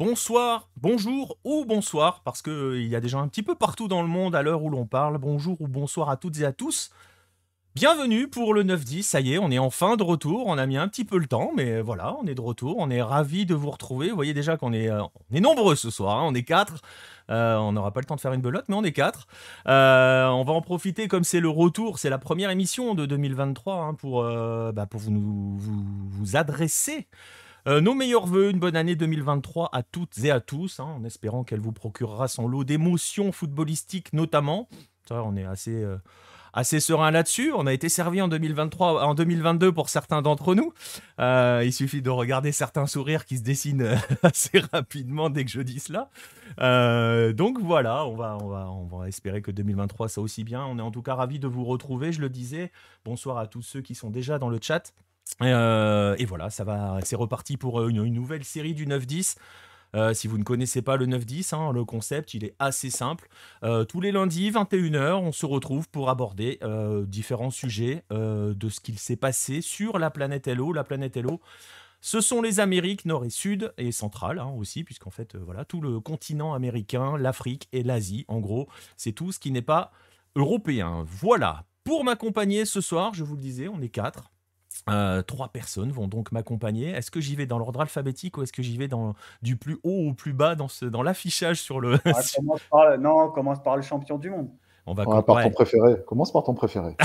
Bonsoir, bonjour ou bonsoir, parce qu'il y a des gens un petit peu partout dans le monde à l'heure où l'on parle. Bonjour ou bonsoir à toutes et à tous. Bienvenue pour le 9-10, ça y est, on est enfin de retour. On a mis un petit peu le temps, mais voilà, on est de retour. On est ravis de vous retrouver. Vous voyez déjà qu'on est nombreux ce soir, hein, on est quatre. On n'aura pas le temps de faire une belote, mais on est quatre. On va en profiter comme c'est le retour, c'est la première émission de 2023 hein, pour vous adresser nos meilleurs voeux, une bonne année 2023 à toutes et à tous, hein, en espérant qu'elle vous procurera son lot d'émotions footballistiques notamment. Ça, on est assez serein là-dessus. On a été servi en 2023, en 2022 pour certains d'entre nous. Il suffit de regarder certains sourires qui se dessinent assez rapidement dès que je dis cela. Donc voilà, on va espérer que 2023 ça aussi bien. On est en tout cas ravis de vous retrouver, je le disais. Bonsoir à tous ceux qui sont déjà dans le chat. Et voilà, c'est reparti pour une nouvelle série du 9-10. Si vous ne connaissez pas le 9-10, hein, le concept, il est assez simple. Tous les lundis, 21h, on se retrouve pour aborder différents sujets de ce qu'il s'est passé sur la planète Hello. La planète Hello, ce sont les Amériques nord et sud et centrale hein, aussi, puisqu'en fait, voilà, tout le continent américain, l'Afrique et l'Asie, en gros, c'est tout ce qui n'est pas européen. Voilà, pour m'accompagner ce soir, je vous le disais, on est quatre. Trois personnes vont donc m'accompagner. Est-ce que j'y vais dans l'ordre alphabétique ou est-ce que j'y vais du plus haut au plus bas dans l'affichage sur le... Non, commence par le champion du monde. On va par ton préféré. Commence par ton préféré.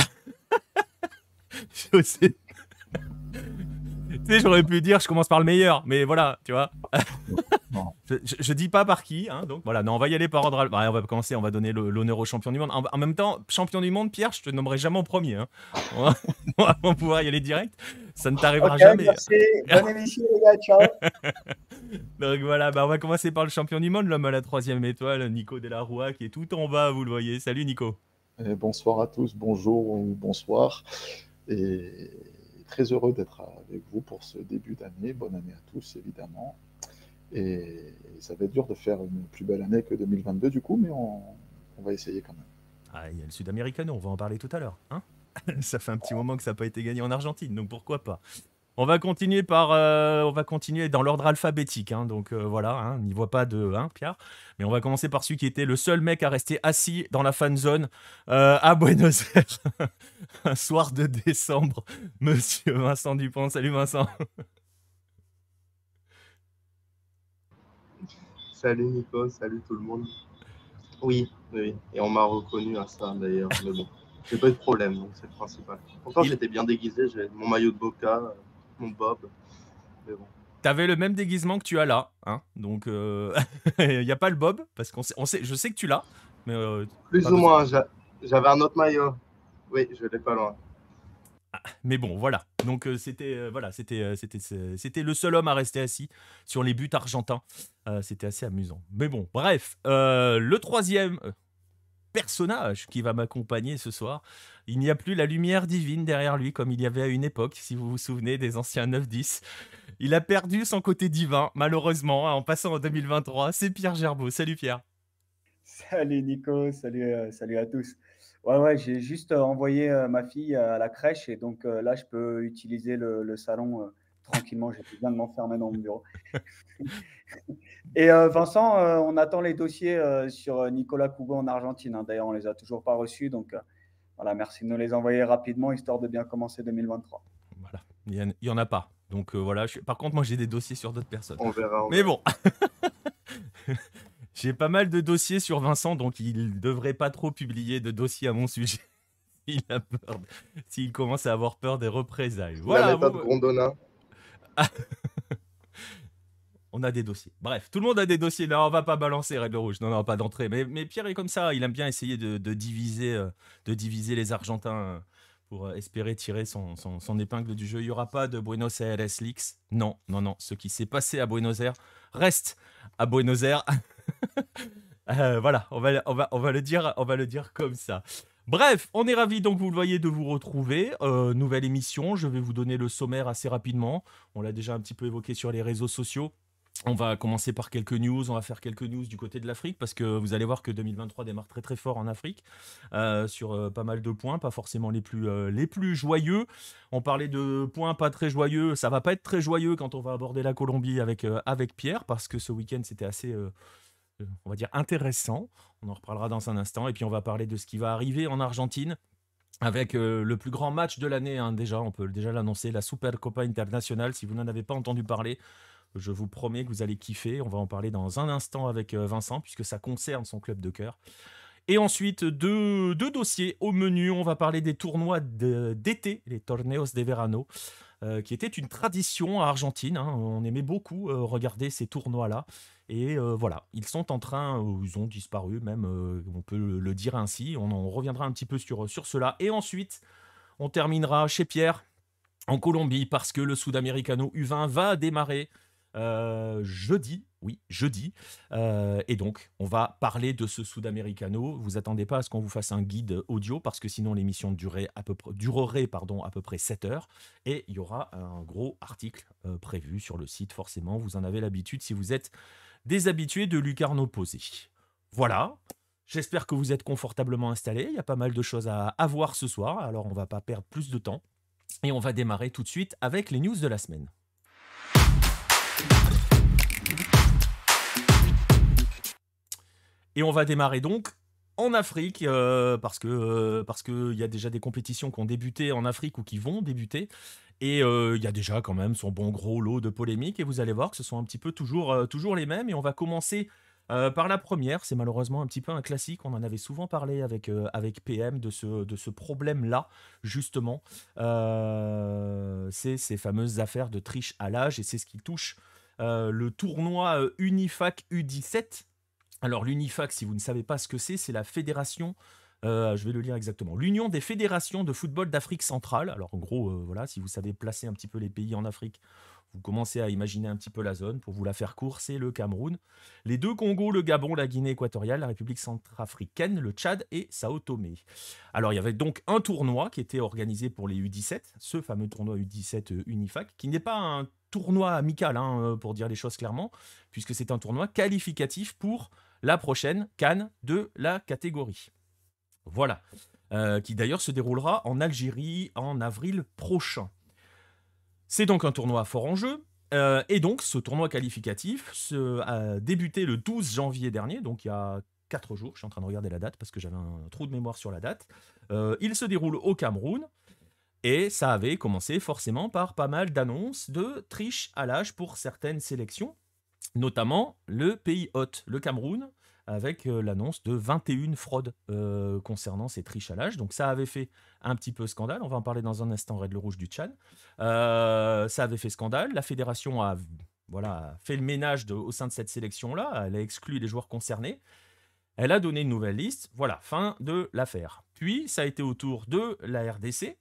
Je sais. Tu sais, j'aurais pu dire je commence par le meilleur, mais voilà, tu vois. Je dis pas par qui, hein, donc voilà. Non, on va y aller par ordre. On va commencer, on va donner l'honneur au champion du monde. En même temps, champion du monde, Pierre, je te nommerai jamais en premier. Hein. On va pouvoir y aller direct. Ça ne t'arrivera jamais. Merci. Bonne émission, les gars. Ciao. Donc voilà, on va commencer par le champion du monde, l'homme à la 3e étoile, Nico Delarua, qui est tout en bas, vous le voyez. Salut Nico. Et bonsoir à tous, bonjour ou bonsoir. Et très heureux d'être avec vous pour ce début d'année. Bonne année à tous, évidemment. Et ça va être dur de faire une plus belle année que 2022 du coup, mais on va essayer quand même. Ah, il y a le Sud-Americano, on va en parler tout à l'heure. Hein. Ça fait un petit moment que ça n'a pas été gagné en Argentine, donc pourquoi pas. On va continuer dans l'ordre alphabétique, hein, donc voilà, hein, on n'y voit pas de Pierre, mais on va commencer par celui qui était le seul mec à rester assis dans la fan zone à Buenos Aires, un soir de décembre, Monsieur Vincent Dupont. Salut Vincent. Salut Nico, salut tout le monde. Oui, et on m'a reconnu à ça d'ailleurs, mais bon, j'ai pas eu de problème, donc c'est le principal. Pourtant j'étais bien déguisé, j'avais mon maillot de Boca, mon bob, mais bon. T'avais le même déguisement que tu as là, hein, donc il n'y a pas le bob, parce je sais que tu l'as, mais... Plus ou moins, j'avais un autre maillot, oui, je l'ai pas loin. Mais bon, voilà. Donc c'était le seul homme à rester assis sur les buts argentins. C'était assez amusant. Mais bon, bref. Le troisième personnage qui va m'accompagner ce soir, il n'y a plus la lumière divine derrière lui comme il y avait à une époque, si vous vous souvenez des anciens 9-10. Il a perdu son côté divin, malheureusement, en passant en 2023. C'est Pierre Gerbeau. Salut Pierre. Salut Nico, salut à tous. Ouais, j'ai juste envoyé ma fille à la crèche et donc là, je peux utiliser le salon tranquillement. J'ai besoin de m'enfermer dans mon bureau. Et Vincent, on attend les dossiers sur Nicolas Cougo en Argentine. Hein. D'ailleurs, on ne les a toujours pas reçus. Donc voilà, merci de nous les envoyer rapidement, histoire de bien commencer 2023. Voilà, il n'y en a pas. Donc voilà, par contre, moi, j'ai des dossiers sur d'autres personnes. On verra. Mais bon. J'ai pas mal de dossiers sur Vincent, donc il devrait pas trop publier de dossiers à mon sujet. Il a peur. S'il commence à avoir peur des représailles. Voilà. La méthode Grondona. On a des dossiers. Bref, tout le monde a des dossiers. Là, on va pas balancer règle rouge. Non, pas d'entrée. Mais Pierre est comme ça. Il aime bien essayer de diviser les Argentins pour espérer tirer son épingle du jeu. Il n'y aura pas de Buenos Aires Leaks. Non. Ce qui s'est passé à Buenos Aires reste à Buenos Aires. Voilà, on va le dire comme ça. Bref, on est ravis, donc vous le voyez, de vous retrouver. Nouvelle émission, je vais vous donner le sommaire assez rapidement. On l'a déjà un petit peu évoqué sur les réseaux sociaux. On va commencer par quelques news, on va faire quelques news du côté de l'Afrique parce que vous allez voir que 2023 démarre très très fort en Afrique sur pas mal de points, pas forcément les plus joyeux. On parlait de points pas très joyeux, ça va pas être très joyeux quand on va aborder la Colombie avec Pierre parce que ce week-end c'était assez, on va dire, intéressant. On en reparlera dans un instant et puis on va parler de ce qui va arriver en Argentine. Avec le plus grand match de l'année, hein, déjà, on peut déjà l'annoncer, la Supercopa Internacional. Si vous n'en avez pas entendu parler, je vous promets que vous allez kiffer. On va en parler dans un instant avec Vincent, puisque ça concerne son club de cœur. Et ensuite, deux dossiers au menu. On va parler des tournois d'été, les Torneos de Verano, qui étaient une tradition à Argentine. Hein. On aimait beaucoup regarder ces tournois-là. Et voilà, ils sont en train, ils ont disparu même, on peut le dire ainsi. On en reviendra un petit peu sur cela. Et ensuite, on terminera chez Pierre, en Colombie, parce que le Sudamericano U20 va démarrer jeudi, oui, jeudi. Et donc, on va parler de ce Sudamericano. Vous attendez pas à ce qu'on vous fasse un guide audio, parce que sinon l'émission durerait à peu près 7 heures. Et il y aura un gros article prévu sur le site, forcément. Vous en avez l'habitude si vous êtes des habitués de Lucarno Posé. Voilà. J'espère que vous êtes confortablement installés. Il y a pas mal de choses à voir ce soir. Alors, on va pas perdre plus de temps. Et on va démarrer tout de suite avec les news de la semaine. Et on va démarrer donc en Afrique, parce que y a déjà des compétitions qui ont débuté en Afrique ou qui vont débuter. Et il y a déjà quand même son bon gros lot de polémiques. Et vous allez voir que ce sont un petit peu toujours les mêmes. Et on va commencer par la première. C'est malheureusement un petit peu un classique. On en avait souvent parlé avec PM de ce problème-là, justement. C'est ces fameuses affaires de triche à l'âge. Et c'est ce qui touche le tournoi Unifac U17. Alors l'Unifac, si vous ne savez pas ce que c'est la fédération, je vais le lire exactement, l'Union des fédérations de football d'Afrique centrale. Alors en gros, voilà, si vous savez placer un petit peu les pays en Afrique, vous commencez à imaginer un petit peu la zone. Pour vous la faire court, c'est le Cameroun, les deux Congos, le Gabon, la Guinée équatoriale, la République centrafricaine, le Tchad et Sao Tomé. Alors il y avait donc un tournoi qui était organisé pour les U17, ce fameux tournoi U17 Unifac, qui n'est pas un tournoi amical, hein, pour dire les choses clairement, puisque c'est un tournoi qualificatif pour la prochaine CAN de la catégorie. Voilà. Qui d'ailleurs se déroulera en Algérie en avril prochain. C'est donc un tournoi fort en jeu. Et donc, ce tournoi qualificatif a débuté le 12 janvier dernier, donc il y a 4 jours. Je suis en train de regarder la date parce que j'avais un trou de mémoire sur la date. Il se déroule au Cameroun. Et ça avait commencé forcément par pas mal d'annonces de triche à l'âge pour certaines sélections, notamment le pays hôte, le Cameroun, avec l'annonce de 21 fraudes concernant ces triches à l'âge. Donc ça avait fait un petit peu scandale, on va en parler dans un instant, Red le Rouge du Tchad. Ça avait fait scandale, la fédération a fait le ménage au sein de cette sélection-là, elle a exclu les joueurs concernés, elle a donné une nouvelle liste, voilà, fin de l'affaire. Puis ça a été au tour de la RDC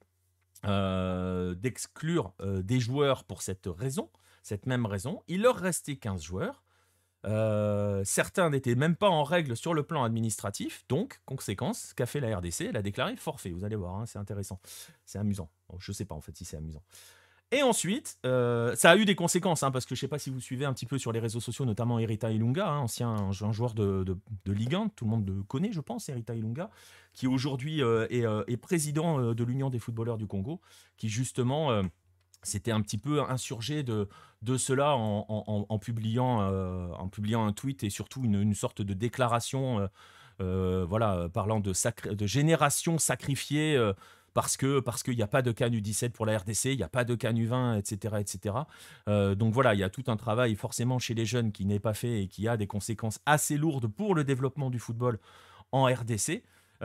d'exclure des joueurs pour cette même raison. Il leur restait 15 joueurs. Certains n'étaient même pas en règle sur le plan administratif, donc, conséquence, qu'a fait la RDC? Elle a déclaré forfait, vous allez voir, hein, c'est intéressant, c'est amusant. Bon, je sais pas en fait si c'est amusant. Et ensuite, ça a eu des conséquences, hein, parce que je ne sais pas si vous suivez un petit peu sur les réseaux sociaux, notamment Erita Ilunga, hein, un joueur de Ligue 1, tout le monde le connaît, je pense, Erita Ilunga, qui aujourd'hui est président de l'Union des footballeurs du Congo, qui justement s'était un petit peu insurgé de cela en publiant un tweet et surtout une sorte de déclaration parlant de génération sacrifiée parce qu'il n'y a pas de CAN U17 pour la RDC, il n'y a pas de CAN U20, etc. etc. Donc voilà, il y a tout un travail forcément chez les jeunes qui n'est pas fait et qui a des conséquences assez lourdes pour le développement du football en RDC.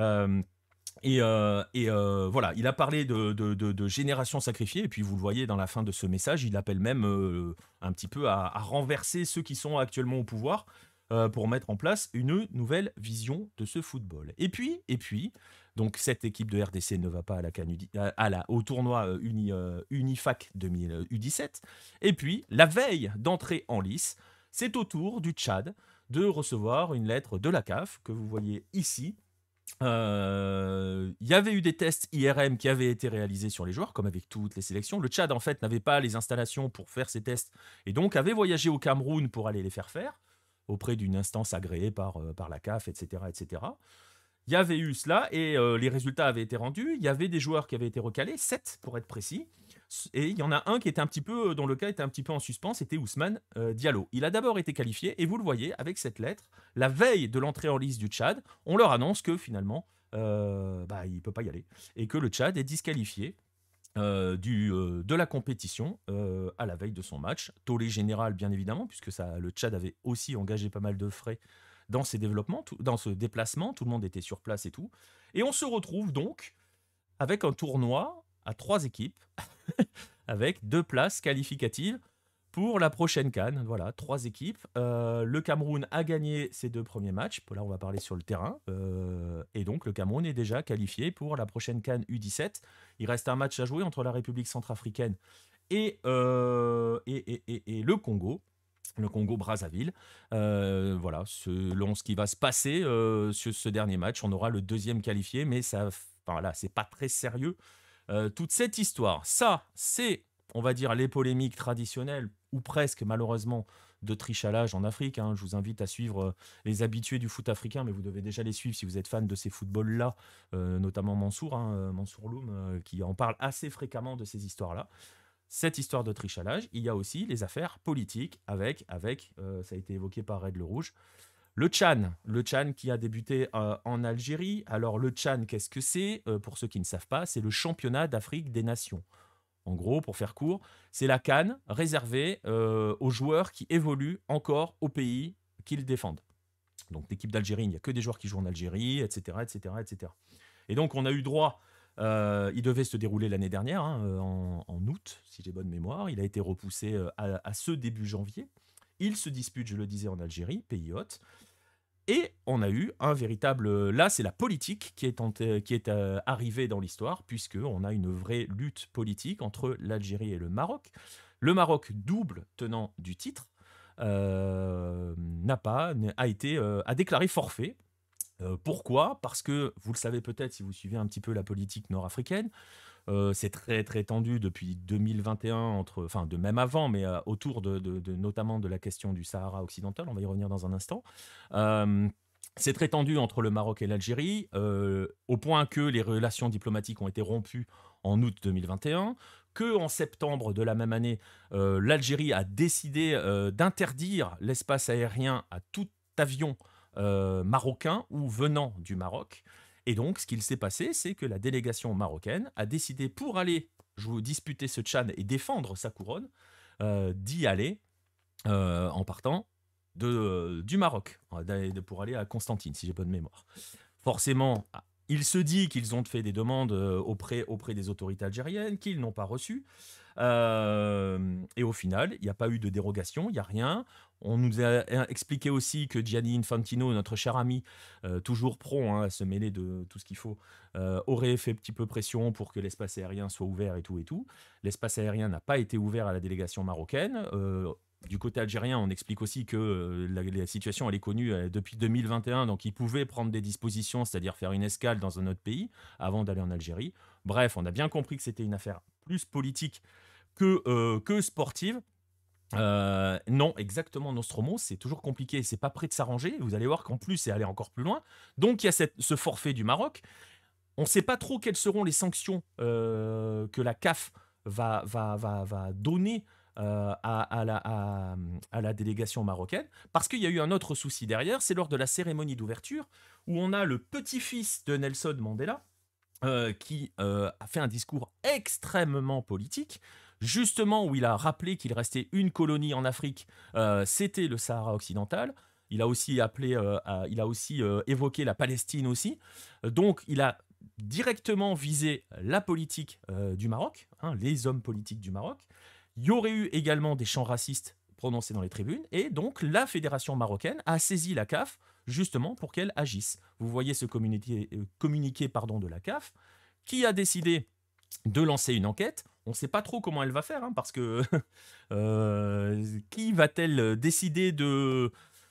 Voilà, il a parlé de génération sacrifiée, et puis vous le voyez dans la fin de ce message, il appelle même un petit peu à renverser ceux qui sont actuellement au pouvoir pour mettre en place une nouvelle vision de ce football. Et puis donc cette équipe de RDC ne va pas à la au tournoi Unifac 2000 U17. Et puis, la veille d'entrer en lice, c'est au tour du Tchad de recevoir une lettre de la CAF, que vous voyez ici, Il y avait eu des tests IRM qui avaient été réalisés sur les joueurs, comme avec toutes les sélections. Le Tchad, en fait, n'avait pas les installations pour faire ces tests et donc avait voyagé au Cameroun pour aller les faire auprès d'une instance agréée par la CAF, etc., etc. Il y avait eu cela et les résultats avaient été rendus. Il y avait des joueurs qui avaient été recalés, 7 pour être précis. Et il y en a un qui était un petit peu, dont le cas était un petit peu en suspens, c'était Ousmane Diallo. Il a d'abord été qualifié et vous le voyez avec cette lettre, la veille de l'entrée en lice du Tchad, on leur annonce que finalement, il ne peut pas y aller et que le Tchad est disqualifié de la compétition à la veille de son match. Tollé général, bien évidemment, puisque le Tchad avait aussi engagé pas mal de frais dans ses développements, dans ce déplacement. Tout le monde était sur place et tout. Et on se retrouve donc avec un tournoi à 3 équipes, avec 2 places qualificatives pour la prochaine CAN. Voilà, 3 équipes. Le Cameroun a gagné ses 2 premiers matchs. Là, on va parler sur le terrain. Et donc, le Cameroun est déjà qualifié pour la prochaine CAN U17. Il reste un match à jouer entre la République centrafricaine et le Congo. Le Congo-Brazzaville. Voilà, selon ce qui va se passer sur ce dernier match, on aura le 2e qualifié, mais ça, là, c'est pas très sérieux. Toute cette histoire, ça, c'est, on va dire, les polémiques traditionnelles, ou presque, malheureusement, de trichage en Afrique. Je vous invite à suivre les habitués du foot africain, mais vous devez déjà les suivre si vous êtes fan de ces footballs-là, notamment Mansour, Mansour Loum, qui en parle assez fréquemment de ces histoires-là. Cette histoire de trichalage, il y a aussi les affaires politiques avec ça a été évoqué par Red le Rouge, le Tchad qui a débuté en Algérie. Alors le Tchad, qu'est-ce que c'est? Pour ceux qui ne savent pas, c'est le championnat d'Afrique des Nations. En gros, pour faire court, c'est la CAN réservée aux joueurs qui évoluent encore au pays qu'ils défendent. Donc l'équipe d'Algérie, il n'y a que des joueurs qui jouent en Algérie, etc., etc., etc. Et donc on a eu droit... il devait se dérouler l'année dernière, en août, si j'ai bonne mémoire. Il a été repoussé à ce début janvier. Il se dispute, je le disais, en Algérie, pays hôte. Et on a eu un véritable... Là, c'est la politique qui est arrivée dans l'histoire, puisqu'on a une vraie lutte politique entre l'Algérie et le Maroc. Le Maroc, double tenant du titre, a déclaré forfait. Pourquoi? Parce que, vous le savez peut-être si vous suivez un petit peu la politique nord-africaine, c'est très très tendu depuis 2021, de même avant, mais autour notamment de la question du Sahara occidental, on va y revenir dans un instant. C'est très tendu entre le Maroc et l'Algérie, au point que les relations diplomatiques ont été rompues en août 2021, qu'en septembre de la même année, l'Algérie a décidé d'interdire l'espace aérien à tout avion marocain ou venant du Maroc. Et donc, ce qu'il s'est passé, c'est que la délégation marocaine a décidé, pour aller disputer ce Tchad et défendre sa couronne, d'y aller en partant du Maroc, pour aller à Constantine, si j'ai bonne mémoire. Forcément, il se dit qu'ils ont fait des demandes auprès des autorités algériennes, qu'ils n'ont pas reçues. Et au final, il n'y a pas eu de dérogation, il n'y a rien. On nous a expliqué aussi que Gianni Infantino, notre cher ami, toujours prompt à se mêler de tout ce qu'il faut, aurait fait un petit peu pression pour que l'espace aérien soit ouvert et tout. L'espace aérien n'a pas été ouvert à la délégation marocaine. Du côté algérien, on explique aussi que la situation elle est connue depuis 2021, donc ils pouvaient prendre des dispositions, c'est-à-dire faire une escale dans un autre pays avant d'aller en Algérie. Bref, on a bien compris que c'était une affaire plus politique que sportive. Non, exactement, Nostromo, c'est toujours compliqué, c'est pas prêt de s'arranger. Vous allez voir qu'en plus, c'est aller encore plus loin. Donc, il y a ce forfait du Maroc. On ne sait pas trop quelles seront les sanctions que la CAF va donner à la délégation marocaine, parce qu'il y a eu un autre souci derrière, c'est lors de la cérémonie d'ouverture, où on a le petit-fils de Nelson Mandela, qui a fait un discours extrêmement politique, justement où il a rappelé qu'il restait une colonie en Afrique, c'était le Sahara occidental. Il a aussi évoqué la Palestine aussi. Donc il a directement visé la politique du Maroc, les hommes politiques du Maroc. Il y aurait eu également des chants racistes prononcés dans les tribunes, et donc la fédération marocaine a saisi la CAF justement pour qu'elle agisse. Vous voyez ce communiqué de la CAF, qui a décidé de lancer une enquête. On ne sait pas trop comment elle va faire, parce que qui va-t-elle décider de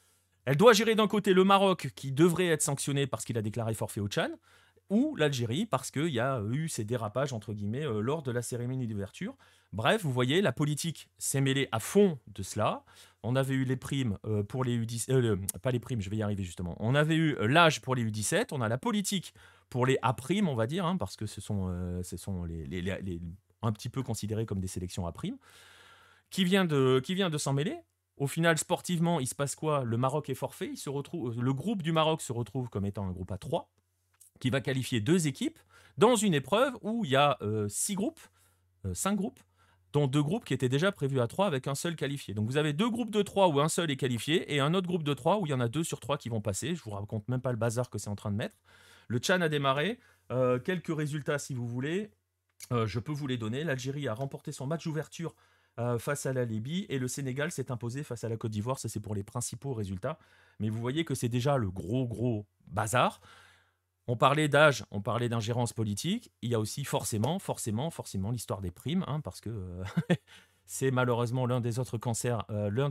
Elle doit gérer d'un côté le Maroc qui devrait être sanctionné parce qu'il a déclaré forfait au Tchad, ou l'Algérie parce qu'il y a eu ces dérapages entre guillemets lors de la cérémonie d'ouverture. Bref, vous voyez, la politique s'est mêlée à fond de cela. On avait eu les primes pour les U17, pas les primes, je vais y arriver justement. On avait eu l'âge pour les U17, on a la politique pour les A-primes, on va dire, hein, parce que ce sont un petit peu considérés comme des sélections A-primes, qui vient de s'en mêler. Au final, sportivement, il se passe quoi? Le Maroc est forfait. Le groupe du Maroc se retrouve comme étant un groupe à 3 qui va qualifier 2 équipes dans une épreuve où il y a 5 groupes, dont 2 groupes qui étaient déjà prévus à 3 avec un seul qualifié. Donc vous avez 2 groupes de 3 où un seul est qualifié et un autre groupe de 3 où il y en a 2 sur 3 qui vont passer. Je vous raconte même pas le bazar que c'est en train de mettre. Le Tchad a démarré. Quelques résultats si vous voulez. Je peux vous les donner. L'Algérie a remporté son match d'ouverture face à la Libye et le Sénégal s'est imposé face à la Côte d'Ivoire. Ça, c'est pour les principaux résultats. Mais vous voyez que c'est déjà le gros bazar. On parlait d'âge, on parlait d'ingérence politique. Il y a aussi forcément l'histoire des primes, hein, parce que c'est malheureusement l'un des autres cancers,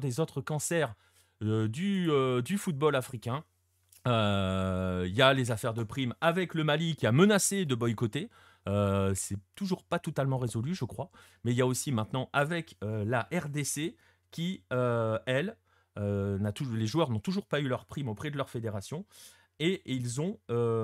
du football africain. Il y a les affaires de primes avec le Mali qui a menacé de boycotter. C'est toujours pas totalement résolu, je crois. Mais il y a aussi maintenant avec la RDC qui, elle, les joueurs n'ont toujours pas eu leur prime auprès de leur fédération. Et ils ont,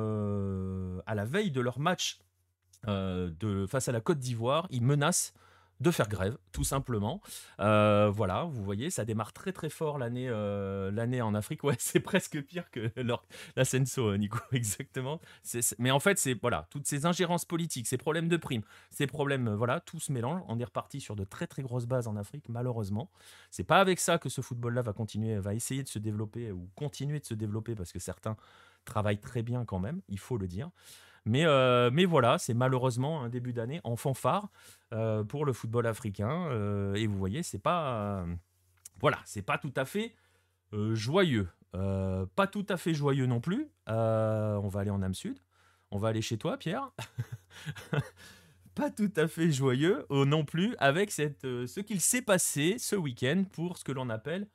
à la veille de leur match face à la Côte d'Ivoire, ils menacent de faire grève, tout simplement. Voilà, vous voyez, ça démarre très très fort l'année en Afrique. Ouais, c'est presque pire que l'Ascenso, Nico, exactement. Mais en fait, c'est voilà, toutes ces ingérences politiques, ces problèmes de primes, ces problèmes, voilà, tout se mélange. On est reparti sur de très très grosses bases en Afrique, malheureusement. C'est pas avec ça que ce football-là va essayer de se développer ou continuer de se développer parce que certains travaillent très bien quand même, il faut le dire. Mais voilà, c'est malheureusement un début d'année en fanfare pour le football africain. Et vous voyez, c'est pas tout à fait joyeux. Pas tout à fait joyeux non plus. On va aller en Âme Sud. On va aller chez toi, Pierre. Pas tout à fait joyeux non plus avec ce qu'il s'est passé ce week-end pour ce que l'on appelle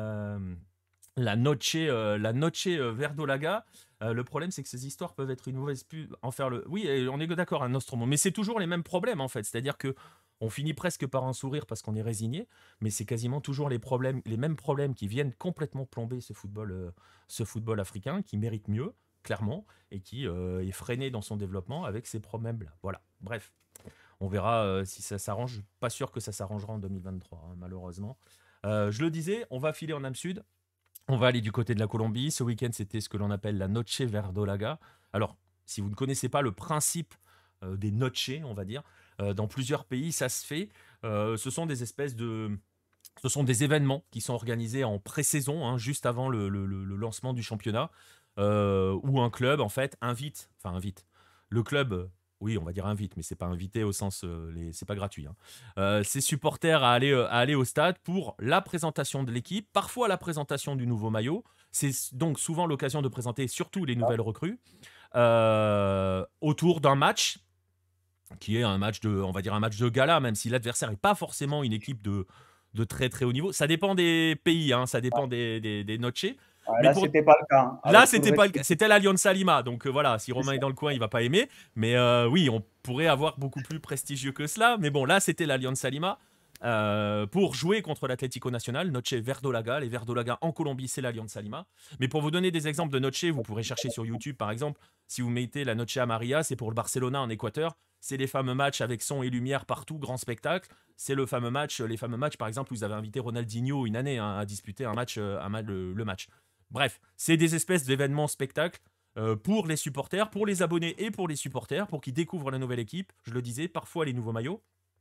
la Noche Verdolaga. Le problème, c'est que ces histoires peuvent être une mauvaise pub. Oui, on est d'accord, un Nostromo. Mais c'est toujours les mêmes problèmes, en fait. C'est-à-dire que on finit presque par un sourire parce qu'on est résigné, mais c'est quasiment toujours les mêmes problèmes qui viennent complètement plomber ce football africain, qui mérite mieux, clairement, et qui est freiné dans son développement avec ces problèmes-là. Voilà, bref. On verra si ça s'arrange. Pas sûr que ça s'arrangera en 2023, hein, malheureusement. Je le disais, on va filer en Âme Sud. On va aller du côté de la Colombie. Ce week-end, c'était ce que l'on appelle la Noche Verdolaga. Alors, si vous ne connaissez pas le principe des noches, on va dire, dans plusieurs pays, ça se fait. Ce sont des événements qui sont organisés en pré-saison, hein, juste avant le lancement du championnat, où un club, en fait, invite. Le club, oui, on va dire invite, mais c'est pas invité au sens, c'est pas gratuit, hein. Ses supporters à aller au stade pour la présentation de l'équipe, parfois la présentation du nouveau maillot. C'est donc souvent l'occasion de présenter surtout les nouvelles recrues autour d'un match qui est un match de gala, même si l'adversaire n'est pas forcément une équipe de très très haut niveau. Ça dépend des pays, hein, ça dépend des noches. Là, c'était pas le cas. Là, c'était pas le cas. C'était l'Alianza Lima. Donc voilà, si Romain est dans le coin, il va pas aimer. Mais oui, on pourrait avoir beaucoup plus prestigieux que cela. Mais bon, là, c'était l'Alianza Lima pour jouer contre l'Atlético Nacional, Noche Verdolaga. Les Verdolaga en Colombie, c'est l'Alianza Lima. Mais pour vous donner des exemples de Noche, vous pourrez chercher sur YouTube, par exemple. Si vous mettez la Noche Amarilla, c'est pour le Barcelona en Équateur. C'est les fameux matchs avec son et lumière partout, grand spectacle. C'est les fameux matchs, par exemple, où vous avez invité Ronaldinho une année, hein, à disputer le match. Bref, c'est des espèces d'événements spectacles pour les supporters, pour les abonnés et pour les supporters, pour qu'ils découvrent la nouvelle équipe. Je le disais, parfois les nouveaux maillots.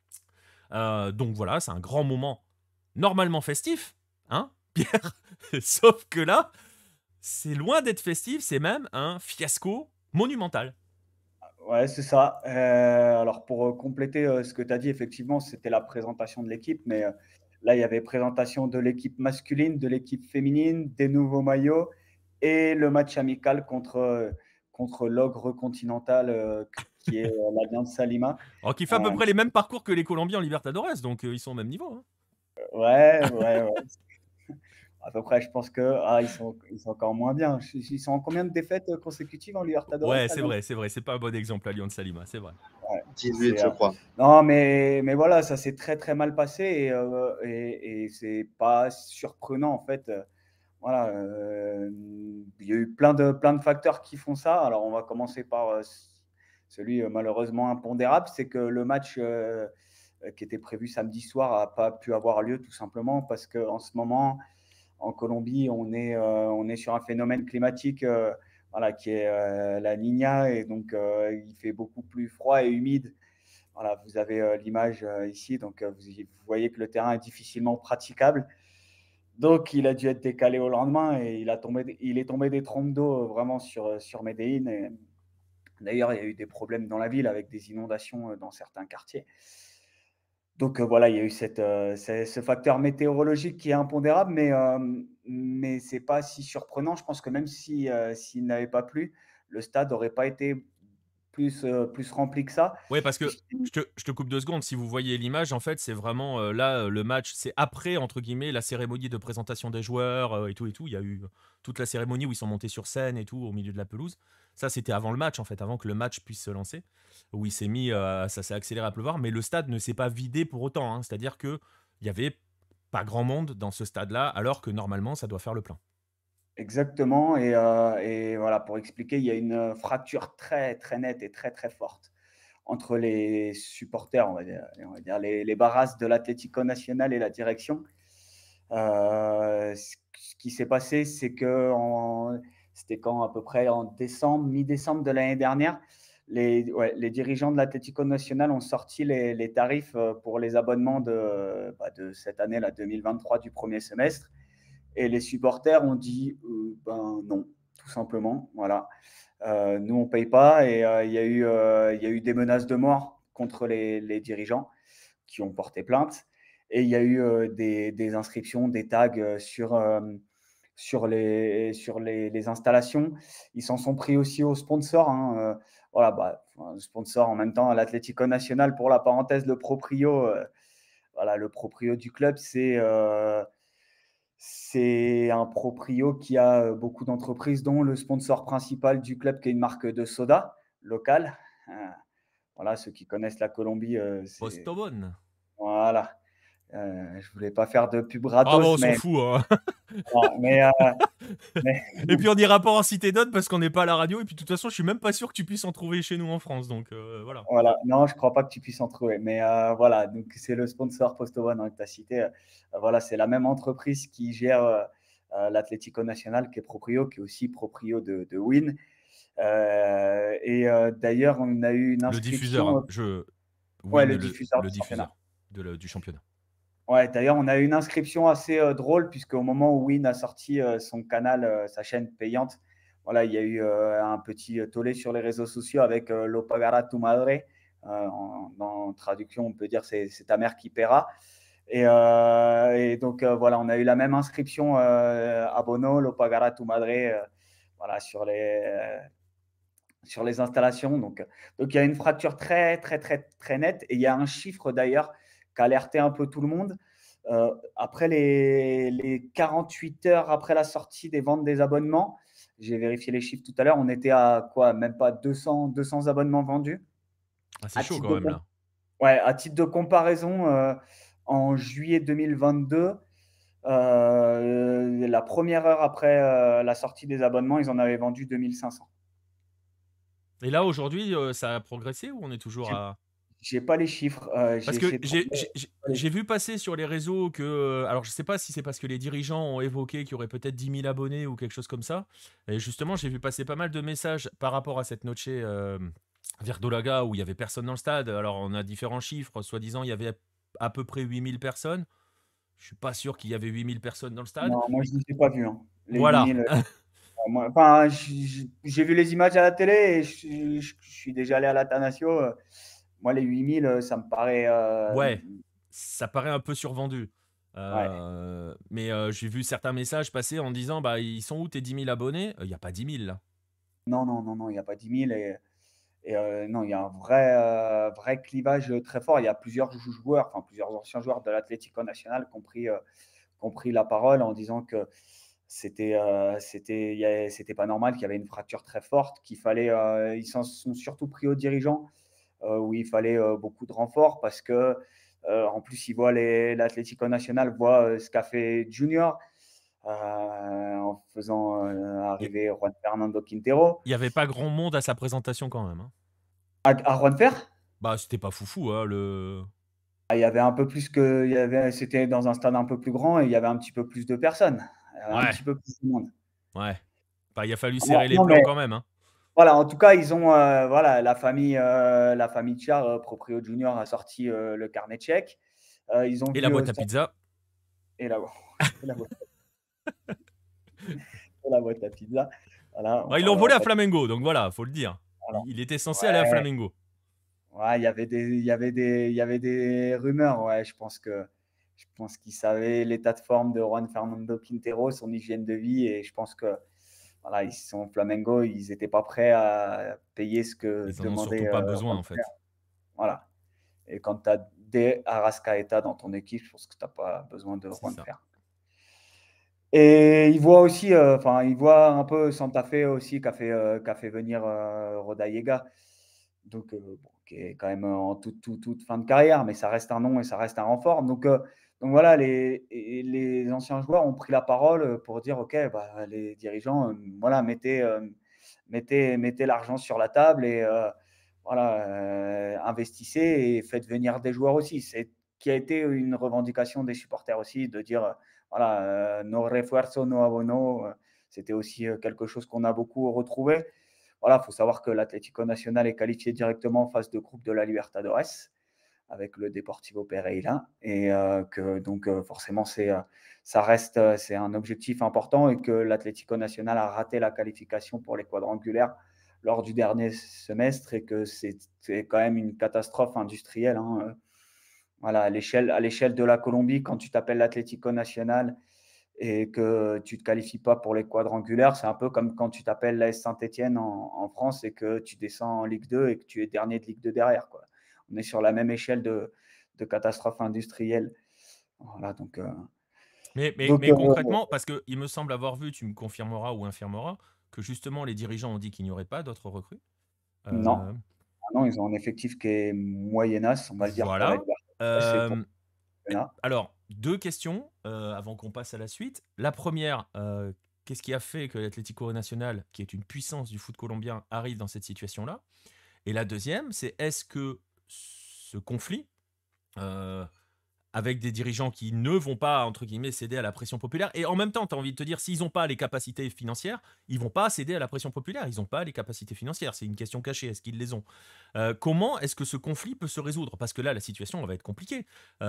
Donc voilà, c'est un grand moment normalement festif, hein, Pierre. Sauf que là, c'est loin d'être festif, c'est même un fiasco monumental. Ouais, c'est ça. Alors, pour compléter ce que tu as dit, effectivement, c'était la présentation de l'équipe, mais là, il y avait présentation de l'équipe masculine, de l'équipe féminine, des nouveaux maillots et le match amical contre l'ogre continental qui est l'Alianza Lima. Alors, qui fait à peu près les mêmes parcours que les Colombiens en Libertadores, donc ils sont au même niveau, hein. Ouais. À peu près, je pense que ils sont encore moins bien. Ils sont en combien de défaites consécutives en Libertadores, Ouais, Alianza? c'est vrai. C'est pas un bon exemple, Alianza Lima, c'est vrai. Ouais, 18, je crois. non, mais voilà, ça s'est très très mal passé et c'est pas surprenant en fait. Voilà, il y a eu plein de facteurs qui font ça. Alors, on va commencer par celui malheureusement impondérable, c'est que le match qui était prévu samedi soir n'a pas pu avoir lieu tout simplement parce qu'en ce moment, en Colombie, on est sur un phénomène climatique voilà, qui est la Niña et donc il fait beaucoup plus froid et humide. Voilà, vous avez l'image ici, donc vous voyez que le terrain est difficilement praticable. Donc, il a dû être décalé au lendemain et il est tombé des trompes d'eau vraiment sur Medellín. Et d'ailleurs, il y a eu des problèmes dans la ville avec des inondations dans certains quartiers. Donc voilà, il y a eu ce facteur météorologique qui est impondérable, mais ce n'est pas si surprenant. Je pense que même s'il n'avait pas plu, le stade n'aurait pas été plus rempli que ça. Ouais, parce que je te coupe 2 secondes. Si vous voyez l'image, en fait, c'est vraiment là, le match, c'est après, entre guillemets, la cérémonie de présentation des joueurs et tout et tout. Il y a eu toute la cérémonie où ils sont montés sur scène et tout, au milieu de la pelouse. Ça, c'était avant le match, en fait, avant que le match puisse se lancer, où il s'est mis, ça s'est accéléré à pleuvoir. Mais le stade ne s'est pas vidé pour autant, hein. C'est-à-dire qu'il y avait pas grand monde dans ce stade-là, alors que normalement, ça doit faire le plein. Exactement. Et voilà, pour expliquer, il y a une fracture très, très nette et très, très forte entre les supporters, on va dire les barras de l'Atlético Nacional et la direction. Ce qui s'est passé, c'est que c'était quand à peu près en décembre, mi-décembre de l'année dernière, les dirigeants de l'Atlético Nacional ont sorti les tarifs pour les abonnements de cette année, la 2023 du premier semestre. Et les supporters ont dit ben non, tout simplement. Voilà. Nous, on ne paye pas. Et il y a eu des menaces de mort contre les dirigeants qui ont porté plainte. Et il y a eu des inscriptions, des tags sur les installations. Ils s'en sont pris aussi aux sponsors. Hein. Voilà, bah, sponsor en même temps, l'Atlético Nacional, pour la parenthèse, le proprio. Voilà, le proprio du club, c'est un proprio qui a beaucoup d'entreprises, dont le sponsor principal du club, qui est une marque de soda locale. Voilà, ceux qui connaissent la Colombie, c'est Postobon. voilà. Je voulais pas faire de pub Ah bon, on gratos, s'en fout, hein. non, mais Et puis on n'ira pas en citer d'autres parce qu'on n'est pas à la radio. Et puis de toute façon, je suis même pas sûr que tu puisses en trouver chez nous en France. Donc voilà. voilà. Non, je crois pas que tu puisses en trouver. Mais voilà, donc c'est le sponsor Postobon que tu as cité. Voilà, c'est la même entreprise qui gère l'Atlético Nacional, qui est proprio, qui est aussi proprio de Win. D'ailleurs, on a eu une Le diffuseur, inscription. hein. Ouais, Win, le diffuseur le du championnat. diffuseur du championnat. Ouais, d'ailleurs, on a eu une inscription assez drôle, puisqu'au moment où Win a sorti son canal, sa chaîne payante, voilà, il y a eu un petit tollé sur les réseaux sociaux avec Lo pagará tu madre. En traduction, on peut dire c'est ta mère qui paiera. Et donc, voilà, on a eu la même inscription abono, Lo pagará tu madre, voilà, sur les installations. Donc, il y a une fracture très, très, très, très nette. Et il y a un chiffre d'ailleurs qui a alerté un peu tout le monde. Après les 48 heures après la sortie des ventes des abonnements, j'ai vérifié les chiffres tout à l'heure, on était à quoi? Même pas 200 abonnements vendus. Ah, c'est À chaud titre quand de, même là. ouais, à titre de comparaison, en juillet 2022, la première heure après la sortie des abonnements, ils en avaient vendu 2500. Et là aujourd'hui, ça a progressé ou on est toujours à. J'ai pas les chiffres. J'ai Parce que essayé de trouver. j'ai vu passer sur les réseaux que. Alors, je sais pas si c'est parce que les dirigeants ont évoqué qu'il y aurait peut-être 10 000 abonnés ou quelque chose comme ça. Et justement, j'ai vu passer pas mal de messages par rapport à cette Noche Verdolaga où il y avait personne dans le stade. Alors, on a différents chiffres. Soi-disant, il y avait à peu près 8000 personnes. Je suis pas sûr qu'il y avait 8000 personnes dans le stade. Non, moi, je ne les ai pas vus, hein. Les Voilà. 8000. Enfin, j'ai vu les images à la télé et je suis déjà allé à l'Atanasio. Moi, les 8000, ça me paraît. Ouais, ça paraît un peu survendu. Ouais. Mais j'ai vu certains messages passer en disant bah ils sont où tes 10 000 abonnés? Il n'y a pas 10 000 là. Non, non, non, non, il n'y a pas 10 000. Non, il y a un vrai clivage très fort. Il y a plusieurs joueurs, enfin plusieurs anciens joueurs de l'Atlético Nacional ont pris la parole en disant que c'était pas normal, qu'il y avait une fracture très forte, qu'il fallait, ils s'en sont surtout pris aux dirigeants, où il fallait beaucoup de renforts parce que, en plus, ils voient l'Atlético Nacional voit ce qu'a fait Junior en faisant Il arriver Juan Fernando Quintero. n'y avait pas grand monde à sa présentation quand même. Hein. À Juan Fer, Bah, c'était pas foufou, hein, le. il y avait un peu plus que, c'était dans un stade un peu plus grand et il y avait un petit peu plus de personnes, il y avait un Ouais, petit peu plus de monde. ouais. Bah, il a fallu Non, serrer les non, plans mais quand même. Hein. voilà, en tout cas, ils ont, voilà, la famille Tchar, Proprio Junior, a sorti le carnet de chèques. Ils ont Et la vu boîte à pizza. et la, et la boîte, et la boîte à pizza. Voilà, on Bah, ils l'ont parlera volé à pas. Flamengo, donc voilà, faut le dire. Voilà. Il était censé aller à Ouais, Flamengo. ouais, il y avait des rumeurs. Ouais, je pense qu'ils savaient l'état de forme de Juan Fernando Quintero, son hygiène de vie, et je pense que voilà, ils sont Flamengo, ils n'étaient pas prêts à payer ce que Ils en ont surtout demandait pas besoin, Juan en Fer. fait. Voilà. Et quand tu as des Arrascaeta dans ton équipe, je pense que tu n'as pas besoin de C'est Juan ça. Fer. Et il voit aussi, il voit un peu Santa Fe aussi qui a fait venir Rodallega, donc bon, qui est quand même en toute fin de carrière, mais ça reste un nom et ça reste un renfort. Donc voilà, les anciens joueurs ont pris la parole pour dire, ok, bah, les dirigeants, voilà, mettez l'argent sur la table et voilà, investissez et faites venir des joueurs aussi. C'est qui a été une revendication des supporters aussi de dire voilà, no refuerzo, no abono, c'était aussi quelque chose qu'on a beaucoup retrouvé. Voilà, il faut savoir que l'Atlético Nacional est qualifié directement en phase de groupe de la Libertadores avec le Deportivo Pereira et que donc forcément ça reste c'est un objectif important et que l'Atlético Nacional a raté la qualification pour les quadrangulaires lors du dernier semestre et que c'est quand même une catastrophe industrielle. Hein. Voilà, à l'échelle de la Colombie, quand tu t'appelles l'Atlético Nacional et que tu ne te qualifies pas pour les quadrangulaires, c'est un peu comme quand tu t'appelles l'AS Saint-Etienne en France et que tu descends en Ligue 2 et que tu es dernier de Ligue 2 derrière. Quoi. On est sur la même échelle de catastrophe industrielle. Voilà, Mais concrètement, parce qu'il me semble avoir vu, tu me confirmeras ou infirmeras, que justement les dirigeants ont dit qu'il n'y aurait pas d'autres recrues. non. Euh, Non, ils ont un effectif qui est moyennasse, on va le dire, pour la voilà. Libertadores et pour Euh, le championnat. alors, deux questions avant qu'on passe à la suite. La première, qu'est-ce qui a fait que l'Atlético Nacional, qui est une puissance du foot colombien, arrive dans cette situation-là? Et la deuxième, c'est est-ce que ce conflit, euh, avec des dirigeants qui ne vont pas, entre guillemets, céder à la pression populaire, et en même temps, tu as envie de te dire, s'ils n'ont pas les capacités financières, ils vont pas céder à la pression populaire, ils n'ont pas les capacités financières, c'est une question cachée, est-ce qu'ils les ont? Comment est-ce que ce conflit peut se résoudre? Parce que là, la situation va être compliquée.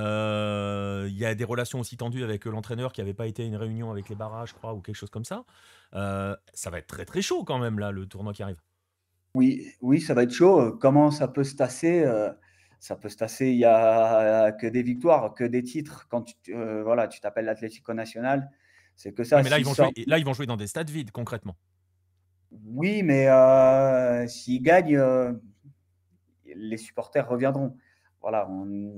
Il y a des relations aussi tendues avec l'entraîneur qui n'avait pas été à une réunion avec les barrages, je crois, ou quelque chose comme ça. Ça va être très très chaud quand même, là, le tournoi qui arrive. Oui, oui, ça va être chaud. Comment ça peut se tasser? Ça peut se tasser. Il y a que des victoires, que des titres. Quand voilà, tu t'appelles l'Atlético Nacional, c'est que Oui, ça. mais là, S'ils sortent, ils vont jouer dans des stades vides, concrètement. oui, mais s'ils gagnent, les supporters reviendront. Voilà.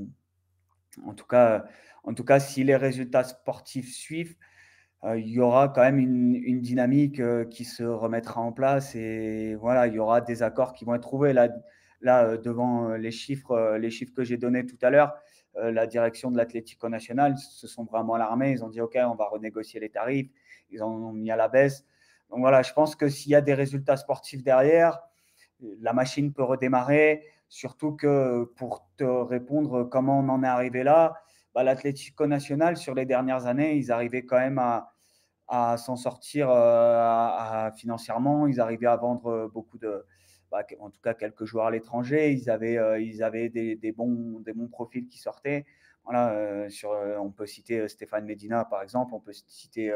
En tout cas, si les résultats sportifs suivent, il y aura quand même une dynamique qui se remettra en place et voilà, il y aura des accords qui vont être trouvés. Là devant les chiffres que j'ai donnés tout à l'heure, la direction de l'Atlético Nacional se sont vraiment alarmés. Ils ont dit, OK, on va renégocier les tarifs. Ils en ont mis à la baisse. Donc voilà, je pense que s'il y a des résultats sportifs derrière, la machine peut redémarrer. Surtout que pour te répondre comment on en est arrivé là, bah, l'Atlético Nacional, sur les dernières années, ils arrivaient quand même à s'en sortir financièrement. Ils arrivaient à vendre beaucoup en tout cas quelques joueurs à l'étranger. Ils avaient des bons profils qui sortaient. Voilà, on peut citer Stéphane Medina, par exemple. On peut citer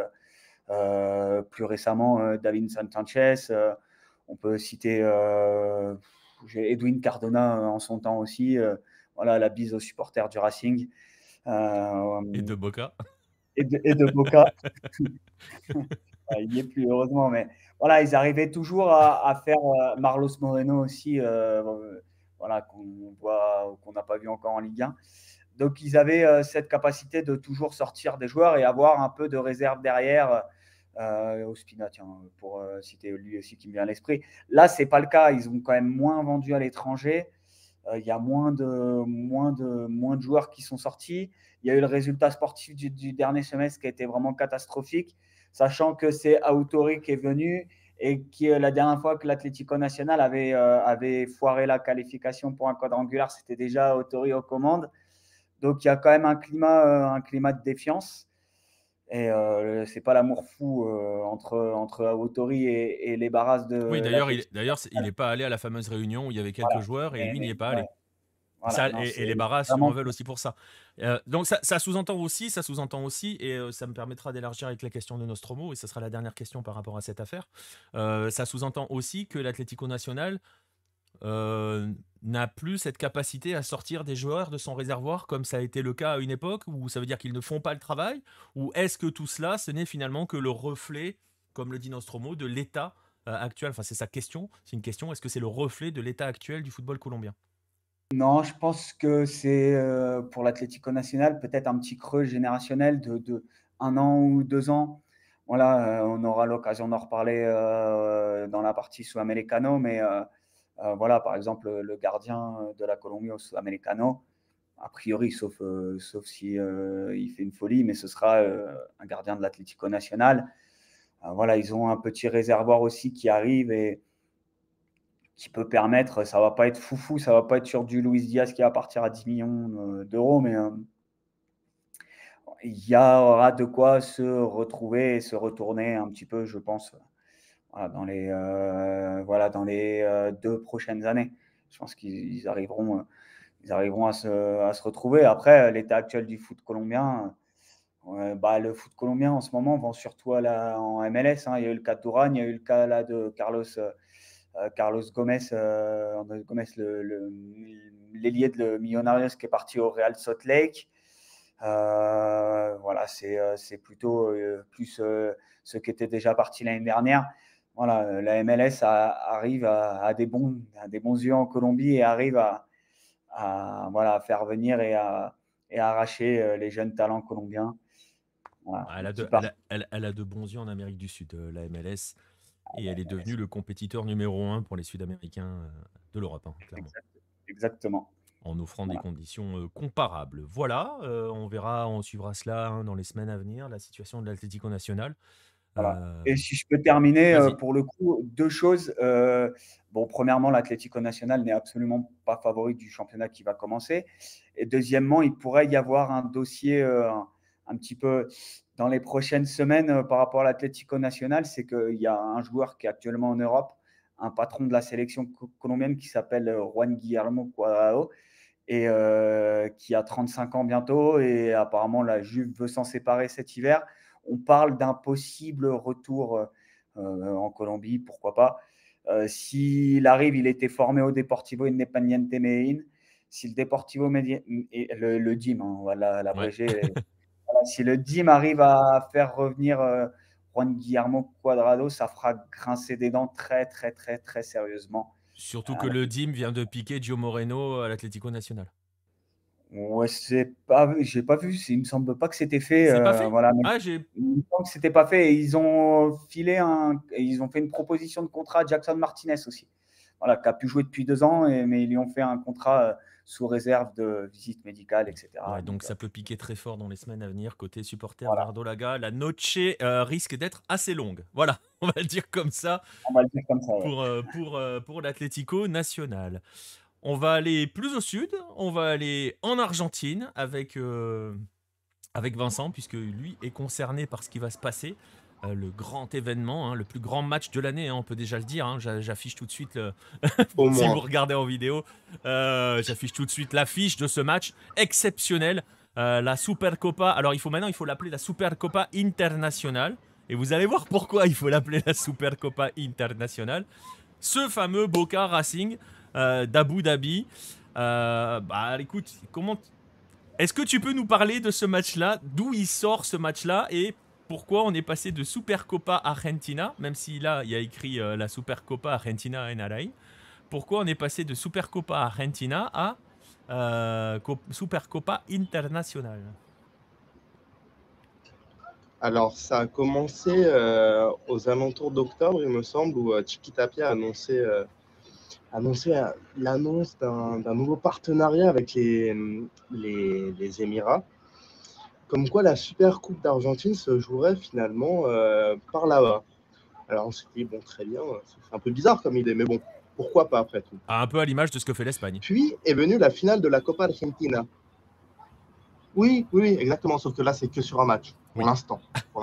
plus récemment Davinson Sanchez. On peut citer Edwin Cardona en son temps aussi. Voilà, la bise aux supporters du Racing. Et de Boca. Et de Boca. Il n'y est plus, heureusement. Mais voilà, ils arrivaient toujours à faire Marlos Moreno aussi, voilà, qu'on n'a pas vu encore en Ligue 1. Donc, ils avaient cette capacité de toujours sortir des joueurs et avoir un peu de réserve derrière. Ospina, tiens, pour citer lui aussi qui me vient à l'esprit. Là, ce n'est pas le cas. Ils ont quand même moins vendu à l'étranger. Il y a moins de joueurs qui sont sortis. Il y a eu le résultat sportif du dernier semestre qui a été vraiment catastrophique, sachant que c'est Autori qui est venu et qui, la dernière fois que l'Atlético Nacional avait foiré la qualification pour un quadrangulaire, c'était déjà Autori aux commandes. Donc, il y a quand même un climat de défiance. Et c'est pas l'amour fou entre Autori et les Barras de. Oui, d'ailleurs, il n'est pas allé à la fameuse réunion où il y avait quelques joueurs et lui n'y est pas allé. Voilà, et les Barras lui en veulent aussi pour ça. Donc ça sous-entend aussi, et ça me permettra d'élargir avec la question de Nostromo, et ce sera la dernière question par rapport à cette affaire. Ça sous-entend aussi que l'Atlético Nacional n'a plus cette capacité à sortir des joueurs de son réservoir comme ça a été le cas à une époque, où ça veut dire qu'ils ne font pas le travail, ou est-ce que tout cela, ce n'est finalement que le reflet, comme le dit Nostromo, de l'état actuel. Enfin, c'est sa question, c'est une question, est-ce que c'est le reflet de l'état actuel du football colombien? Non, je pense que c'est pour l'Atlético Nacional peut-être un petit creux générationnel de 1 an ou 2 ans. Voilà, on aura l'occasion d'en reparler dans la partie Sudamericano, mais voilà, par exemple, le gardien de la Colombie au Sudamericano, a priori, sauf si il fait une folie, mais ce sera un gardien de l'Atlético Nacional. Voilà, ils ont un petit réservoir aussi qui arrive et qui peut permettre, ça ne va pas être foufou, ça ne va pas être sur du Luis Diaz qui va partir à 10 millions d'euros, mais il y aura de quoi se retrouver et se retourner un petit peu, je pense, dans les 2 prochaines années. Je pense qu'ils arriveront à se retrouver. Après, l'état actuel du foot colombien, le foot colombien en ce moment vend surtout en MLS. Il y a eu le cas de Touraine, il y a eu le cas là, de Carlos Gomez, l'ailier de Millonarios qui est parti au Real Salt Lake. Voilà, c'est plutôt plus ceux qui étaient déjà partis l'année dernière. Voilà, la MLS arrive à des bons yeux en Colombie et arrive à faire venir et à arracher les jeunes talents colombiens. Voilà, elle a de bons yeux en Amérique du Sud, la MLS, et elle est devenue le compétiteur numéro 1 pour les Sud-Américains de l'Europe, clairement. Exactement. En offrant des conditions comparables. Voilà, on verra, on suivra cela dans les semaines à venir, la situation de l'Atlético Nacional. Voilà. Et si je peux terminer, pour le coup, 2 choses. Premièrement, l'Atlético Nacional n'est absolument pas favori du championnat qui va commencer. Et deuxièmement, il pourrait y avoir un dossier un petit peu dans les prochaines semaines par rapport à l'Atlético Nacional. C'est qu'il y a un joueur qui est actuellement en Europe, un patron de la sélection colombienne qui s'appelle Juan Guillermo Cuadrado et qui a 35 ans bientôt. Et apparemment, la Juve veut s'en séparer cet hiver. On parle d'un possible retour en Colombie, pourquoi pas. S'il arrive, il était formé au Deportivo Independiente Medellín. Si le Deportivo le DIM, on va l'abréger. Ouais. Voilà, si le DIM arrive à faire revenir Juan Guillermo Cuadrado, ça fera grincer des dents très, très, très, très sérieusement. Surtout que le DIM vient de piquer Gio Moreno à l'Atlético Nacional. Ouais, j'ai pas vu. Il me semble pas que c'était fait. C'est pas fait. Voilà. Il me semble que c'était pas fait. Et ils ont fait une proposition de contrat à Jackson Martinez aussi. Voilà, qui a pu jouer depuis 2 ans, mais ils lui ont fait un contrat sous réserve de visite médicale, etc. Ouais, donc ça peut piquer très fort dans les semaines à venir côté supporter Verdolaga. La noche risque d'être assez longue. Voilà, on va le dire comme ça. On va le dire comme ça. Pour l'Atlético Nacional. On va aller plus au sud, on va aller en Argentine avec Vincent, puisque lui est concerné par ce qui va se passer. Le grand événement, le plus grand match de l'année, on peut déjà le dire. J'affiche tout de suite, si vous regardez en vidéo, j'affiche tout de suite l'affiche de ce match exceptionnel. La Supercopa, alors il faut l'appeler la Supercopa Internacional. Et vous allez voir pourquoi il faut l'appeler la Supercopa Internacional. Ce fameux Boca Racing d'Abu Dhabi. Écoute, est-ce que tu peux nous parler de ce match-là, d'où il sort ce match-là et pourquoi on est passé de Supercopa Argentina, même si là il y a écrit la Supercopa Argentina NRA, pourquoi on est passé de Supercopa Argentina à Supercopa Internacional? Alors, ça a commencé aux alentours d'octobre, il me semble, où Chiqui Tapia a annoncé l'annonce d'un nouveau partenariat avec les Émirats. Comme quoi la Super Coupe d'Argentine se jouerait finalement par là-bas. Alors on s'est dit, bon, très bien, c'est un peu bizarre comme idée, mais bon, pourquoi pas après tout. Un peu à l'image de ce que fait l'Espagne. Puis est venue la finale de la Copa Argentina. Oui, exactement, sauf que là, c'est que sur un match, pour l'instant.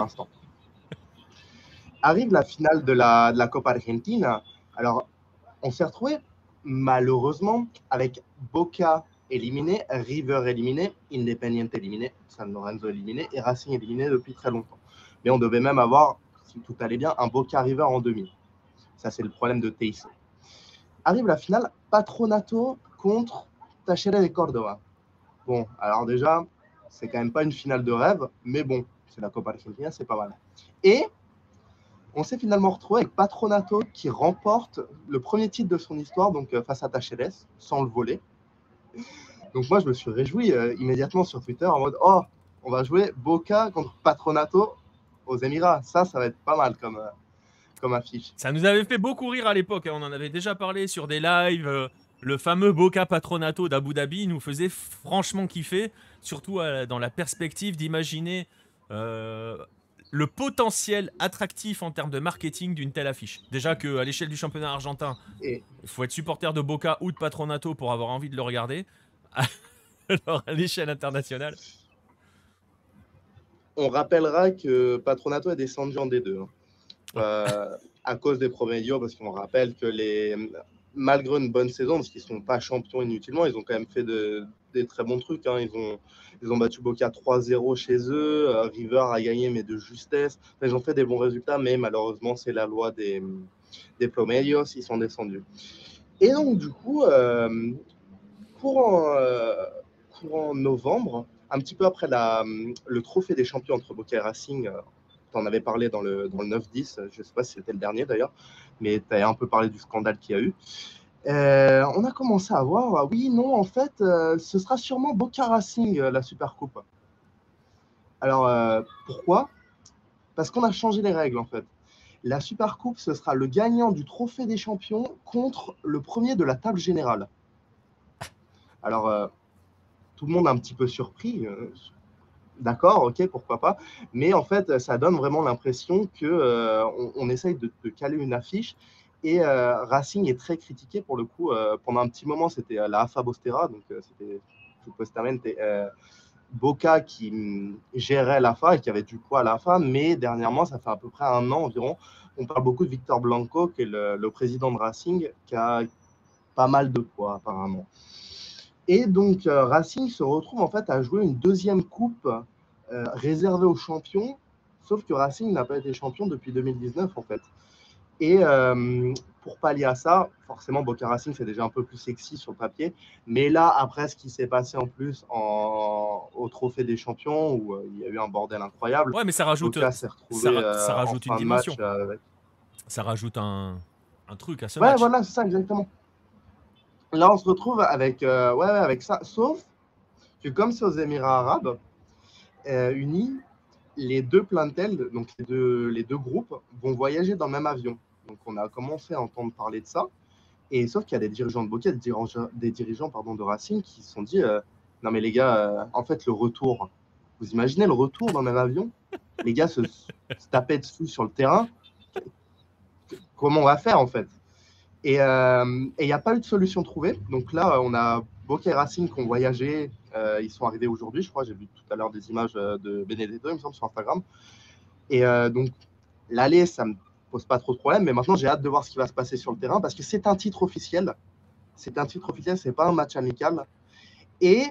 Arrive la finale de la Copa Argentina. Alors, on s'est retrouvé malheureusement avec Boca éliminé, River éliminé, Independiente éliminé, San Lorenzo éliminé et Racing éliminé depuis très longtemps. Mais on devait même avoir, si tout allait bien, un Boca River en demi. Ça, c'est le problème de TIC. Arrive la finale, Patronato contre Talleres de Córdoba. Bon, alors déjà, c'est quand même pas une finale de rêve, mais bon, c'est la Copa Argentina, c'est pas mal. Et on s'est finalement retrouvé avec Patronato qui remporte le premier titre de son histoire, donc face à Talleres, sans le voler. Donc moi, je me suis réjoui immédiatement sur Twitter en mode « Oh, on va jouer Boca contre Patronato aux Émirats. Ça va être pas mal comme affiche. » Ça nous avait fait beaucoup rire à l'époque, hein. On en avait déjà parlé sur des lives. Le fameux Boca Patronato d'Abu Dhabi nous faisait franchement kiffer, surtout dans la perspective d'imaginer le potentiel attractif en termes de marketing d'une telle affiche. Déjà qu'à l'échelle du championnat argentin, il faut être supporter de Boca ou de Patronato pour avoir envie de le regarder. Alors à l'échelle internationale. On rappellera que Patronato est descendu en D2. À cause des Promedios, parce qu'on rappelle que malgré une bonne saison, parce qu'ils ne sont pas champions inutilement, ils ont quand même fait des très bons trucs. Hein. Ils ont battu Boca 3-0 chez eux. River a gagné, mais de justesse. Enfin, ils ont fait des bons résultats, mais malheureusement, c'est la loi des Promedios. Ils sont descendus. Et donc, du coup, courant novembre, un petit peu après le trophée des champions entre Boca et Racing, tu en avais parlé dans le 9-10, je ne sais pas si c'était le dernier d'ailleurs, mais tu as un peu parlé du scandale qu'il y a eu. On a commencé à voir, oui, non, en fait, ce sera sûrement Boca Racing, la Super Coupe. Alors, pourquoi? Parce qu'on a changé les règles, en fait. La Super Coupe, ce sera le gagnant du trophée des champions contre le premier de la table générale. Alors, tout le monde est un petit peu surpris. D'accord, ok, pourquoi pas. Mais en fait, ça donne vraiment l'impression qu'on essaye de caler une affiche. Et Racing est très critiqué pour le coup. Pendant un petit moment, c'était la AFA Bostera, donc c'était supposément Boca qui gérait l'AFA et qui avait du poids à l'AFA. Mais dernièrement, ça fait à peu près un an environ, on parle beaucoup de Victor Blanco, qui est le président de Racing, qui a pas mal de poids apparemment. Et donc, Racing se retrouve en fait à jouer une deuxième coupe réservée aux champions, sauf que Racing n'a pas été champion depuis 2019 en fait. Et pour pallier à ça, forcément, Boca Racing, c'est déjà un peu plus sexy sur le papier. Mais là, après ce qui s'est passé en plus au Trophée des Champions, où il y a eu un bordel incroyable, ouais, mais ça rajoute, Boca s'est retrouvé ça rajoute en une dimension. match, ça rajoute un truc à ce ouais, match. Voilà, c'est ça, exactement. Là, on se retrouve avec ça, sauf que comme c'est aux Émirats arabes unis, les deux plantels, donc les deux groupes, vont voyager dans le même avion. Donc, on a commencé à entendre parler de ça. Et sauf qu'il y a des dirigeants de Boca, des dirigeants de Racing qui se sont dit non, mais les gars, en fait, le retour, vous imaginez le retour dans le même avion? Les gars se tapaient dessus sur le terrain. Comment on va faire, en fait? Et il n'y a pas eu de solution trouvée. Donc là, on a Boca et Racing qui ont voyagé. Ils sont arrivés aujourd'hui, je crois. J'ai vu tout à l'heure des images de Benedetto, il me semble, sur Instagram. Et donc, l'aller, ça ne me pose pas trop de problème. Mais maintenant, j'ai hâte de voir ce qui va se passer sur le terrain parce que c'est un titre officiel. C'est un titre officiel, ce n'est pas un match amical. Et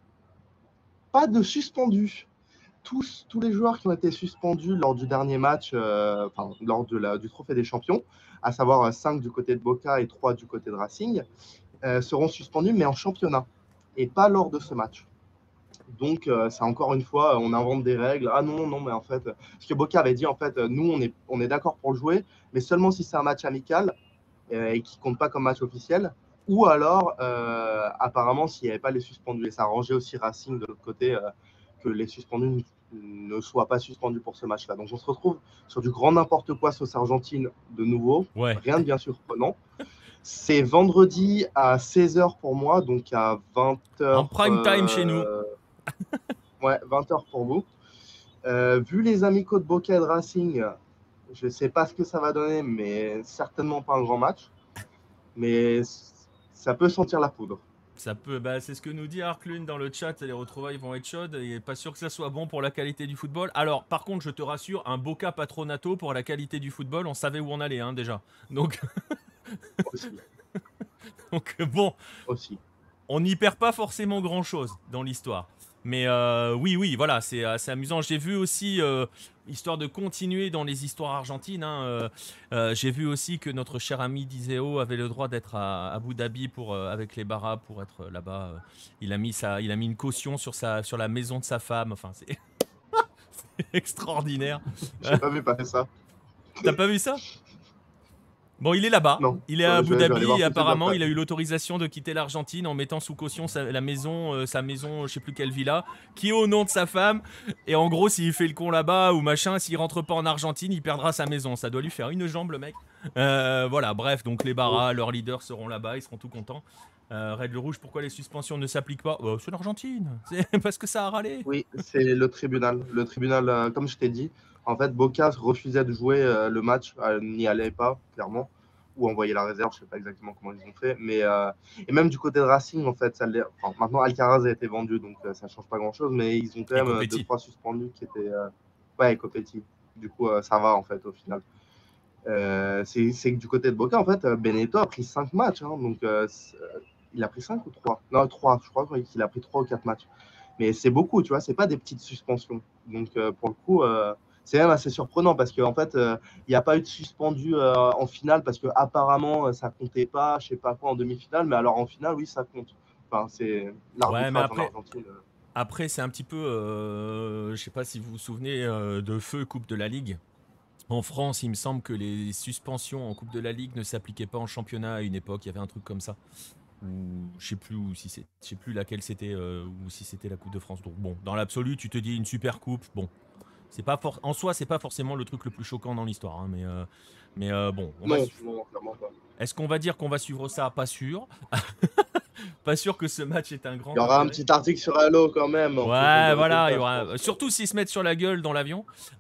pas de suspendus. Tous les joueurs qui ont été suspendus lors du dernier match, lors du Trophée des Champions, à savoir 5 du côté de Boca et 3 du côté de Racing, seront suspendus, mais en championnat, et pas lors de ce match. Donc, c'est encore une fois, on invente des règles. Ah non, mais en fait, parce que Boca avait dit, en fait, nous, on est d'accord pour le jouer, mais seulement si c'est un match amical et qui ne compte pas comme match officiel. Ou alors, apparemment, s'il n'y avait pas les suspendus, et ça arrangeait aussi Racing de l'autre côté, que les suspendus ne soient pas suspendus pour ce match-là. Donc on se retrouve sur du grand n'importe quoi sauce argentine de nouveau, rien de bien surprenant. C'est vendredi à 16h pour moi, donc à 20h. En prime time chez nous. Ouais, 20h pour vous. Vu les amicaux de Boca et de Racing, je ne sais pas ce que ça va donner, mais certainement pas un grand match. Mais ça peut sentir la poudre. Ça peut, c'est ce que nous dit Arklune dans le chat, les retrouvailles vont être chaudes, et pas sûr que ça soit bon pour la qualité du football. Alors, par contre, je te rassure, un Boca Patronato pour la qualité du football, on savait où on allait hein, déjà. Donc, donc bon, aussi. On n'y perd pas forcément grand-chose dans l'histoire. Mais oui, voilà, c'est assez amusant. J'ai vu aussi, histoire de continuer dans les histoires argentines, j'ai vu aussi que notre cher ami Dizeo avait le droit d'être à Abu Dhabi avec les Barras pour être là-bas. Il a mis une caution sur la maison de sa femme. Enfin, c'est extraordinaire. J'ai pas vu passer ça. T'as pas vu ça ? Bon, il est là-bas, il est à Abu Dhabi et apparemment il a eu l'autorisation de quitter l'Argentine en mettant sous caution sa maison, je sais plus quelle villa, qui est au nom de sa femme. Et en gros, s'il fait le con là-bas ou machin, s'il rentre pas en Argentine, il perdra sa maison. Ça doit lui faire une jambe, le mec. Voilà, bref, donc les Barras, leurs leaders seront là-bas, ils seront tout contents. Règle rouge, pourquoi les suspensions ne s'appliquent pas ? C'est l'Argentine, c'est parce que ça a râlé. Oui, c'est le tribunal. Le tribunal, comme je t'ai dit, en fait, Boca refusait de jouer le match, n'y allait pas, clairement, ou envoyer la réserve, je ne sais pas exactement comment ils ont fait. Mais, et même du côté de Racing, en fait, maintenant Alcaraz a été vendu, donc ça ne change pas grand-chose, mais ils ont quand même 2-3 suspendus qui étaient... Ouais, Copetti. Du coup, ça va, en fait, au final. C'est que du côté de Boca, en fait, Benedetto a pris 5 matchs, hein, donc il a pris 5 ou 3 ? Non, 3, je crois qu'il a pris 3 ou 4 matchs. Mais c'est beaucoup, tu vois, c'est pas des petites suspensions. Donc, pour le coup, c'est même assez surprenant parce qu'en fait, il n'y a pas eu de suspendu en finale parce qu'apparemment, ça comptait pas, je sais pas quoi, en demi-finale. Mais alors, en finale, oui, ça compte. Enfin, c'est l'arbitrage en Argentine. Après, c'est un petit peu, je sais pas si vous vous souvenez de Feu Coupe de la Ligue. En France, il me semble que les suspensions en Coupe de la Ligue ne s'appliquaient pas en championnat à une époque. Il y avait un truc comme ça. Je sais plus laquelle c'était ou si c'était la Coupe de France. Donc bon, dans l'absolu, tu te dis une super coupe. Bon, c'est pas en soi, c'est pas forcément le truc le plus choquant dans l'histoire, hein, mais bon. Non, clairement pas. Est-ce qu'on va dire qu'on va suivre ça ? Pas sûr. Pas sûr que ce match est un grand. Il y aura un petit article sur Halo quand même. Ouais, voilà, il y aura. Surtout s'ils se mettent sur la gueule dans l'avion.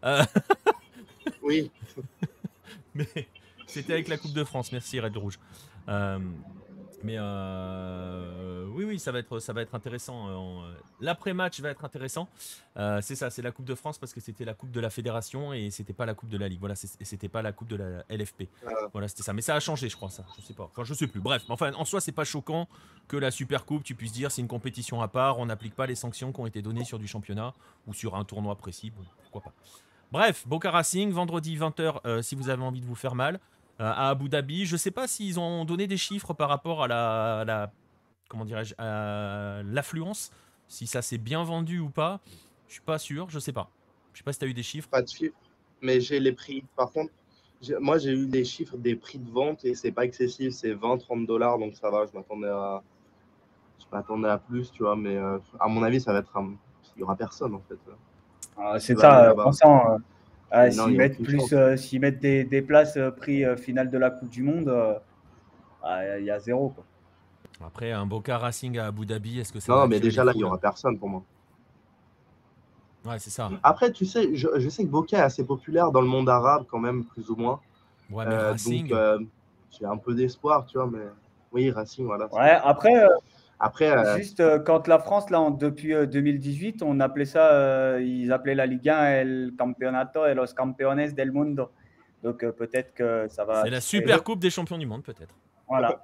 Oui. Mais c'était avec la Coupe de France. Merci Red Rouge. Mais oui, ça va être intéressant. L'après-match va être intéressant. C'est ça, c'est la Coupe de France parce que c'était la Coupe de la Fédération et c'était pas la Coupe de la Ligue. Voilà, c'était pas la Coupe de la LFP. Voilà, c'était ça. Mais ça a changé, je crois, ça. Je sais pas. Enfin, je sais plus. Bref, enfin, en soi, c'est pas choquant que la Super Coupe, tu puisses dire c'est une compétition à part. On n'applique pas les sanctions qui ont été données sur du championnat ou sur un tournoi précis. Bon, pourquoi pas. Bref, Boca Racing, vendredi 20h, si vous avez envie de vous faire mal. À Abu Dhabi, je sais pas s'ils ont donné des chiffres par rapport à comment dirais-je, à l'affluence, si ça s'est bien vendu ou pas. Je suis pas sûr, je sais pas. Je sais pas si tu as eu des chiffres. Pas de chiffres, mais j'ai les prix. Par contre, moi j'ai eu des chiffres des prix de vente et c'est pas excessif, c'est 20-30 $, donc ça va. Je m'attendais à plus, tu vois, mais à mon avis, ça va être il y aura personne en fait. C'est ça, pensant. S'ils mettent des places prix finale de la Coupe du Monde, il y a zéro, quoi. Après, un Boca Racing à Abu Dhabi, est-ce que ça Non, mais déjà là, il n'y aura personne pour moi. Ouais, c'est ça. Après, tu sais, je sais que Boca est assez populaire dans le monde arabe quand même, plus ou moins. Ouais, mais Racing... Donc, j'ai un peu d'espoir, tu vois, mais oui, Racing, voilà. Ouais, après, juste quand la France, là, depuis 2018, on appelait ça, ils appelaient la Ligue 1 El Campeonato et los Campeones del Mundo. Donc peut-être que ça va. C'est la super coupe des champions du monde, peut-être. Voilà.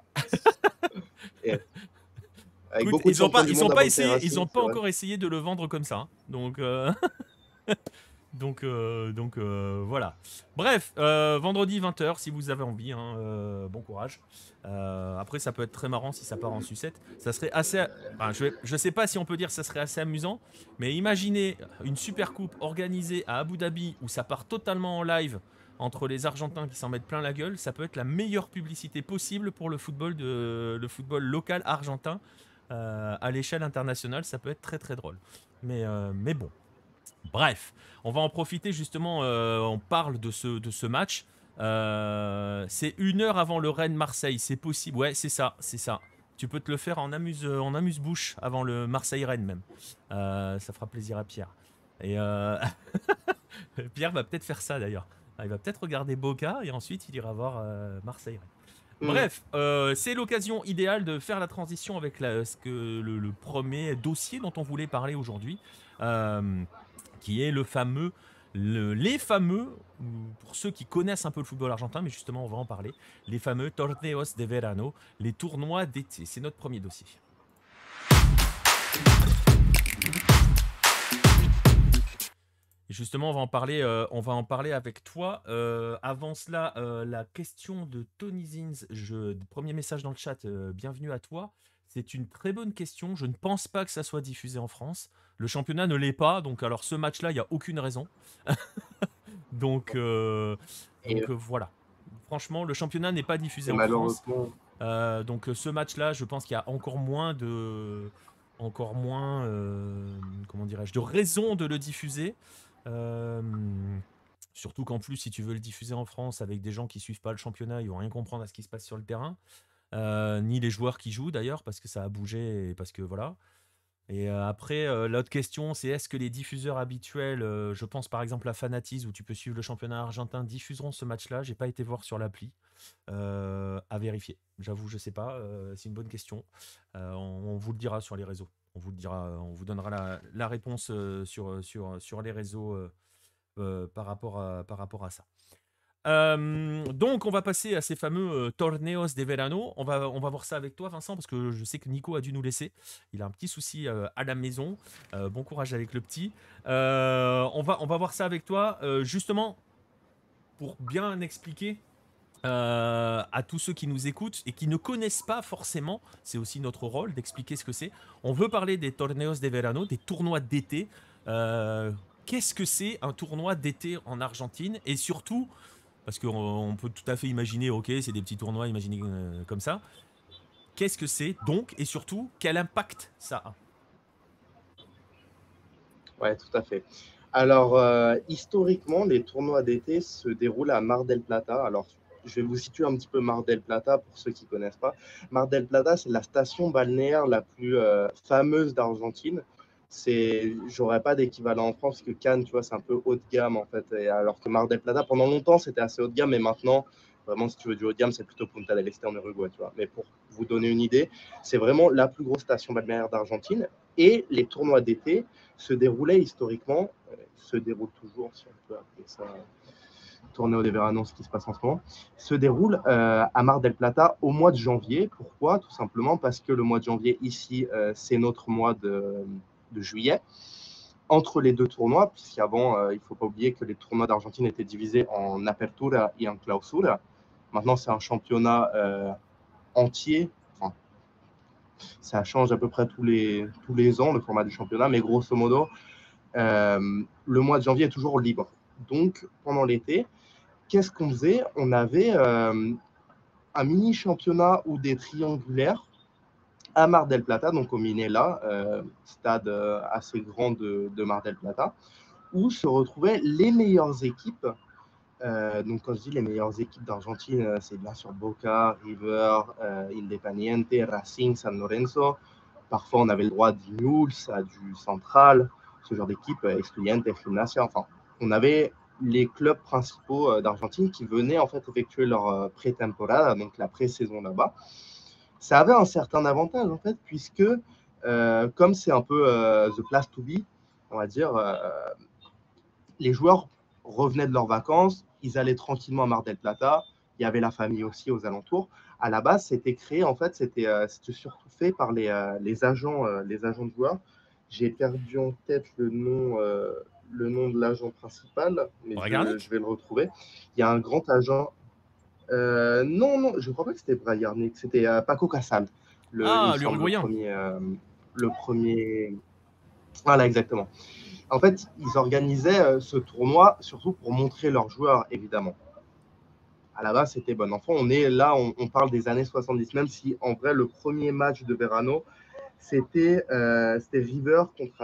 Écoute, ils n'ont pas encore essayé de le vendre comme ça. Donc, donc voilà. Bref, vendredi 20h, si vous avez envie, bon courage. Après, ça peut être très marrant si ça part en sucette. Ça serait assez... Enfin, je sais pas si on peut dire que ça serait assez amusant, mais imaginez une super coupe organisée à Abu Dhabi où ça part totalement en live entre les Argentins qui s'en mettent plein la gueule, ça peut être la meilleure publicité possible pour le football local argentin à l'échelle internationale. Ça peut être très très drôle. Mais bon. Bref, on va en profiter justement. On parle de ce match. C'est 1 heure avant le Rennes-Marseille. C'est possible. Ouais, c'est ça. Tu peux te le faire en amuse-bouche avant le Marseille-Rennes même. Ça fera plaisir à Pierre. Et Pierre va peut-être faire ça d'ailleurs. Il va peut-être regarder Boca et ensuite il ira voir Marseille-Rennes. Bref, c'est l'occasion idéale de faire la transition avec le premier dossier dont on voulait parler aujourd'hui, qui est les fameux, pour ceux qui connaissent un peu le football argentin, mais justement on va en parler, les fameux Torneos de Verano, les tournois d'été. C'est notre premier dossier. Et justement, on va en parler avec toi. Avant cela, la question de Tony Zins, premier message dans le chat, bienvenue à toi. C'est une très bonne question. Je ne pense pas que ça soit diffusé en France. Le championnat ne l'est pas, donc alors ce match-là, il n'y a aucune raison. donc voilà. Franchement, le championnat n'est pas diffusé en France. Donc ce match-là, je pense qu'il y a encore moins de raisons de le diffuser. Surtout qu'en plus, si tu veux le diffuser en France avec des gens qui suivent pas le championnat, ils vont rien comprendre à ce qui se passe sur le terrain, ni les joueurs qui jouent d'ailleurs, parce que ça a bougé et parce que voilà. Et après, l'autre question, c'est est-ce que les diffuseurs habituels, je pense par exemple à Fanatiz, où tu peux suivre le championnat argentin, diffuseront ce match-là? J'ai pas été voir sur l'appli. À vérifier. J'avoue, je sais pas. C'est une bonne question. On vous le dira sur les réseaux. On vous donnera la réponse sur les réseaux par rapport à ça. Donc on va passer à ces fameux Torneos de Verano. On va voir ça avec toi, Vincent, parce que je sais que Nico a dû nous laisser. Il a un petit souci à la maison. Bon courage avec le petit. On va voir ça avec toi, justement pour bien expliquer à tous ceux qui nous écoutent et qui ne connaissent pas forcément. C'est aussi notre rôle d'expliquer ce que c'est. On veut parler des Torneos de Verano, des tournois d'été. Qu'est-ce que c'est un tournoi d'été en Argentine? Et surtout, parce qu'on peut tout à fait imaginer, ok, c'est des petits tournois, imaginez comme ça. Qu'est-ce que c'est donc? Et surtout, quel impact ça a? Ouais, tout à fait. Alors, historiquement, les tournois d'été se déroulent à Mar del Plata. Alors, je vais vous situer un petit peu Mar del Plata pour ceux qui ne connaissent pas. Mar del Plata, c'est la station balnéaire la plus fameuse d'Argentine. J'aurais pas d'équivalent en France, parce que Cannes, tu vois, c'est un peu haut de gamme en fait. Et alors que Mar del Plata, pendant longtemps, c'était assez haut de gamme, mais maintenant, vraiment, si tu veux du haut de gamme, c'est plutôt Punta del Este en Uruguay, tu vois. Mais pour vous donner une idée, c'est vraiment la plus grosse station balnéaire d'Argentine. Et les tournois d'été se déroulaient historiquement, se déroulent toujours, si on peut appeler ça Torneo de Verano, ce qui se passe en ce moment, se déroule à Mar del Plata au mois de janvier. Pourquoi? Tout simplement parce que le mois de janvier, ici, c'est notre mois de juillet. Entre les deux tournois, puisqu'avant, il ne faut pas oublier que les tournois d'Argentine étaient divisés en apertura et en clausura. Maintenant, c'est un championnat entier. Enfin, ça change à peu près tous les ans, le format du championnat, mais grosso modo, le mois de janvier est toujours libre. Donc, pendant l'été, qu'est-ce qu'on faisait? On avait un mini-championnat ou des triangulaires à Mar del Plata, donc au Minela, stade assez grand de Mar del Plata, où se retrouvaient les meilleures équipes. Donc quand je dis les meilleures équipes d'Argentine, c'est bien sûr Boca, River, Independiente, Racing, San Lorenzo. Parfois, on avait le droit du Newell's, du Central, ce genre d'équipe, Estudiantes, Gimnasia. Enfin, on avait les clubs principaux d'Argentine qui venaient en fait effectuer leur pré-temporada, donc la pré-saison là-bas. Ça avait un certain avantage en fait, puisque comme c'est un peu the place to be, on va dire, les joueurs revenaient de leurs vacances, ils allaient tranquillement à Mar del Plata, il y avait la famille aussi aux alentours. À la base, c'était créé, en fait, c'était surtout fait par les agents de joueurs. J'ai perdu en tête le nom de l'agent principal, mais je vais le retrouver. Il y a un grand agent. Non, je ne crois pas que c'était Bragarnik, c'était Paco Casal. l'Uruguayen. Le premier. Voilà, exactement. En fait, ils organisaient ce tournoi surtout pour montrer leurs joueurs, évidemment. à la base, c'était bon enfant. On est là, on parle des années 70, même si en vrai, le premier match de Verano, c'était River contre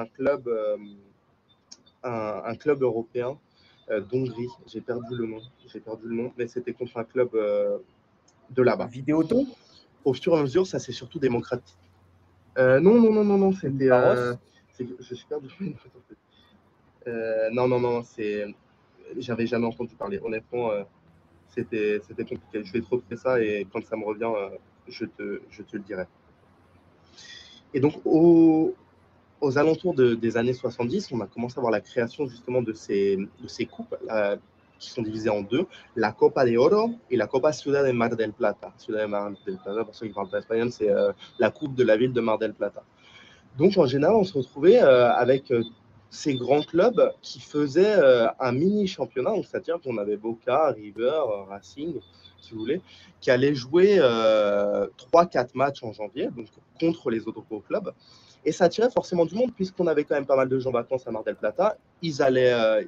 un club européen d'Hongrie. J'ai perdu le nom, mais c'était contre un club de là-bas. Vidéoton? Au fur et à mesure, ça s'est surtout démocratisé. Non, c'était. Je suis perdu. Non, j'avais jamais entendu parler. Honnêtement, c'était compliqué. Je vais te retrouver ça et quand ça me revient, je te le dirai. Et donc, aux alentours des années 70, on a commencé à voir la création justement de ces coupes qui sont divisées en deux, la Copa de Oro et la Copa Ciudad de Mar del Plata. Ciudad de Mar del Plata, pour ceux qui ne parlent pas espagnol, c'est la coupe de la ville de Mar del Plata. Donc, en général, on se retrouvait avec ces grands clubs qui faisaient un mini-championnat, c'est-à-dire qu'on avait Boca, River, Racing, si vous voulez, qui allaient jouer 3-4 matchs en janvier, donc contre les autres gros clubs. Et ça attirait forcément du monde, puisqu'on avait quand même pas mal de gens en vacances à Mar del Plata. Ils allaient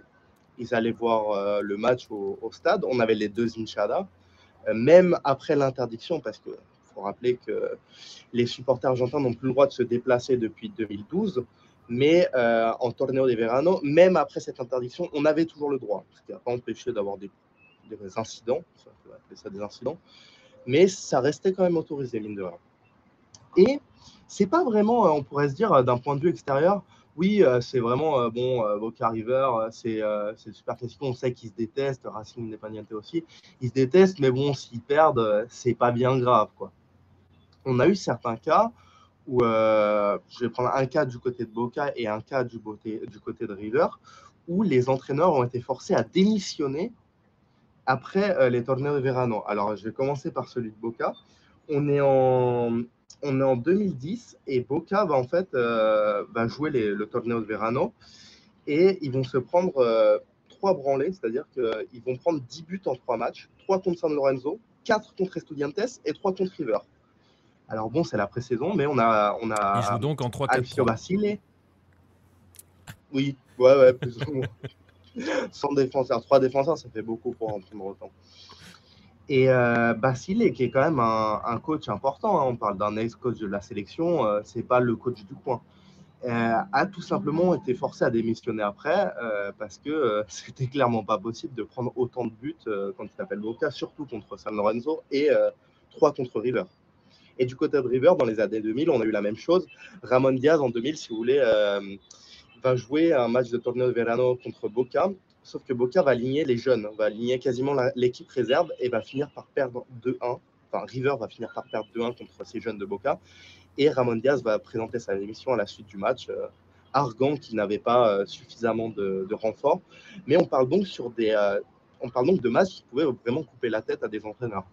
voir le match au stade. On avait les deux hinchadas, même après l'interdiction, parce qu'il faut rappeler que les supporters argentins n'ont plus le droit de se déplacer depuis 2012. Mais en Torneo de Verano, même après cette interdiction, on avait toujours le droit, ce qui n'a pas empêché d'avoir des incidents, on peut appeler ça des incidents, mais ça restait quand même autorisé, mine de rien. Et c'est pas vraiment, on pourrait se dire d'un point de vue extérieur, oui, c'est vraiment Boca River, c'est le super classique, on sait qu'ils se détestent, Racing Independiente aussi, ils se détestent, mais bon, s'ils perdent, c'est pas bien grave, quoi. On a eu certains cas où, je vais prendre un cas du côté de Boca et un cas du côté de River, où les entraîneurs ont été forcés à démissionner après les Torneos de Verano. Alors, je vais commencer par celui de Boca. On est en 2010 et Boca va jouer le Torneo de Verano et ils vont se prendre 3 branlées, c'est-à-dire qu'ils vont prendre 10 buts en 3 matchs, 3 contre San Lorenzo, 4 contre Estudiantes et 3 contre River. Alors bon, c'est la pré-saison, mais on a Ils jouent donc en 3-4-3. Alfio Basile. Oui, ouais, plus ou moins. Sans défenseur, 3 défenseurs, ça fait beaucoup pour en prendre autant. Et Basile, qui est quand même un coach important, hein, on parle d'un ex-coach de la sélection, c'est pas le coach du coin, a tout simplement été forcé à démissionner après parce que c'était clairement pas possible de prendre autant de buts quand il s'appelle Boca, surtout contre San Lorenzo et 3 contre River. Et du côté de River, dans les années 2000, on a eu la même chose. Ramon Diaz, en 2000, si vous voulez, va jouer un match de Torneo de Verano contre Boca. Sauf que Boca va aligner les jeunes, va aligner quasiment l'équipe réserve et va finir par perdre 2-1. Enfin, River va finir par perdre 2-1 contre ces jeunes de Boca. Et Ramon Diaz va présenter sa démission à la suite du match, arguant qu'il n'avait pas suffisamment de renforts. Mais on parle donc de matchs qui pouvaient vraiment couper la tête à des entraîneurs.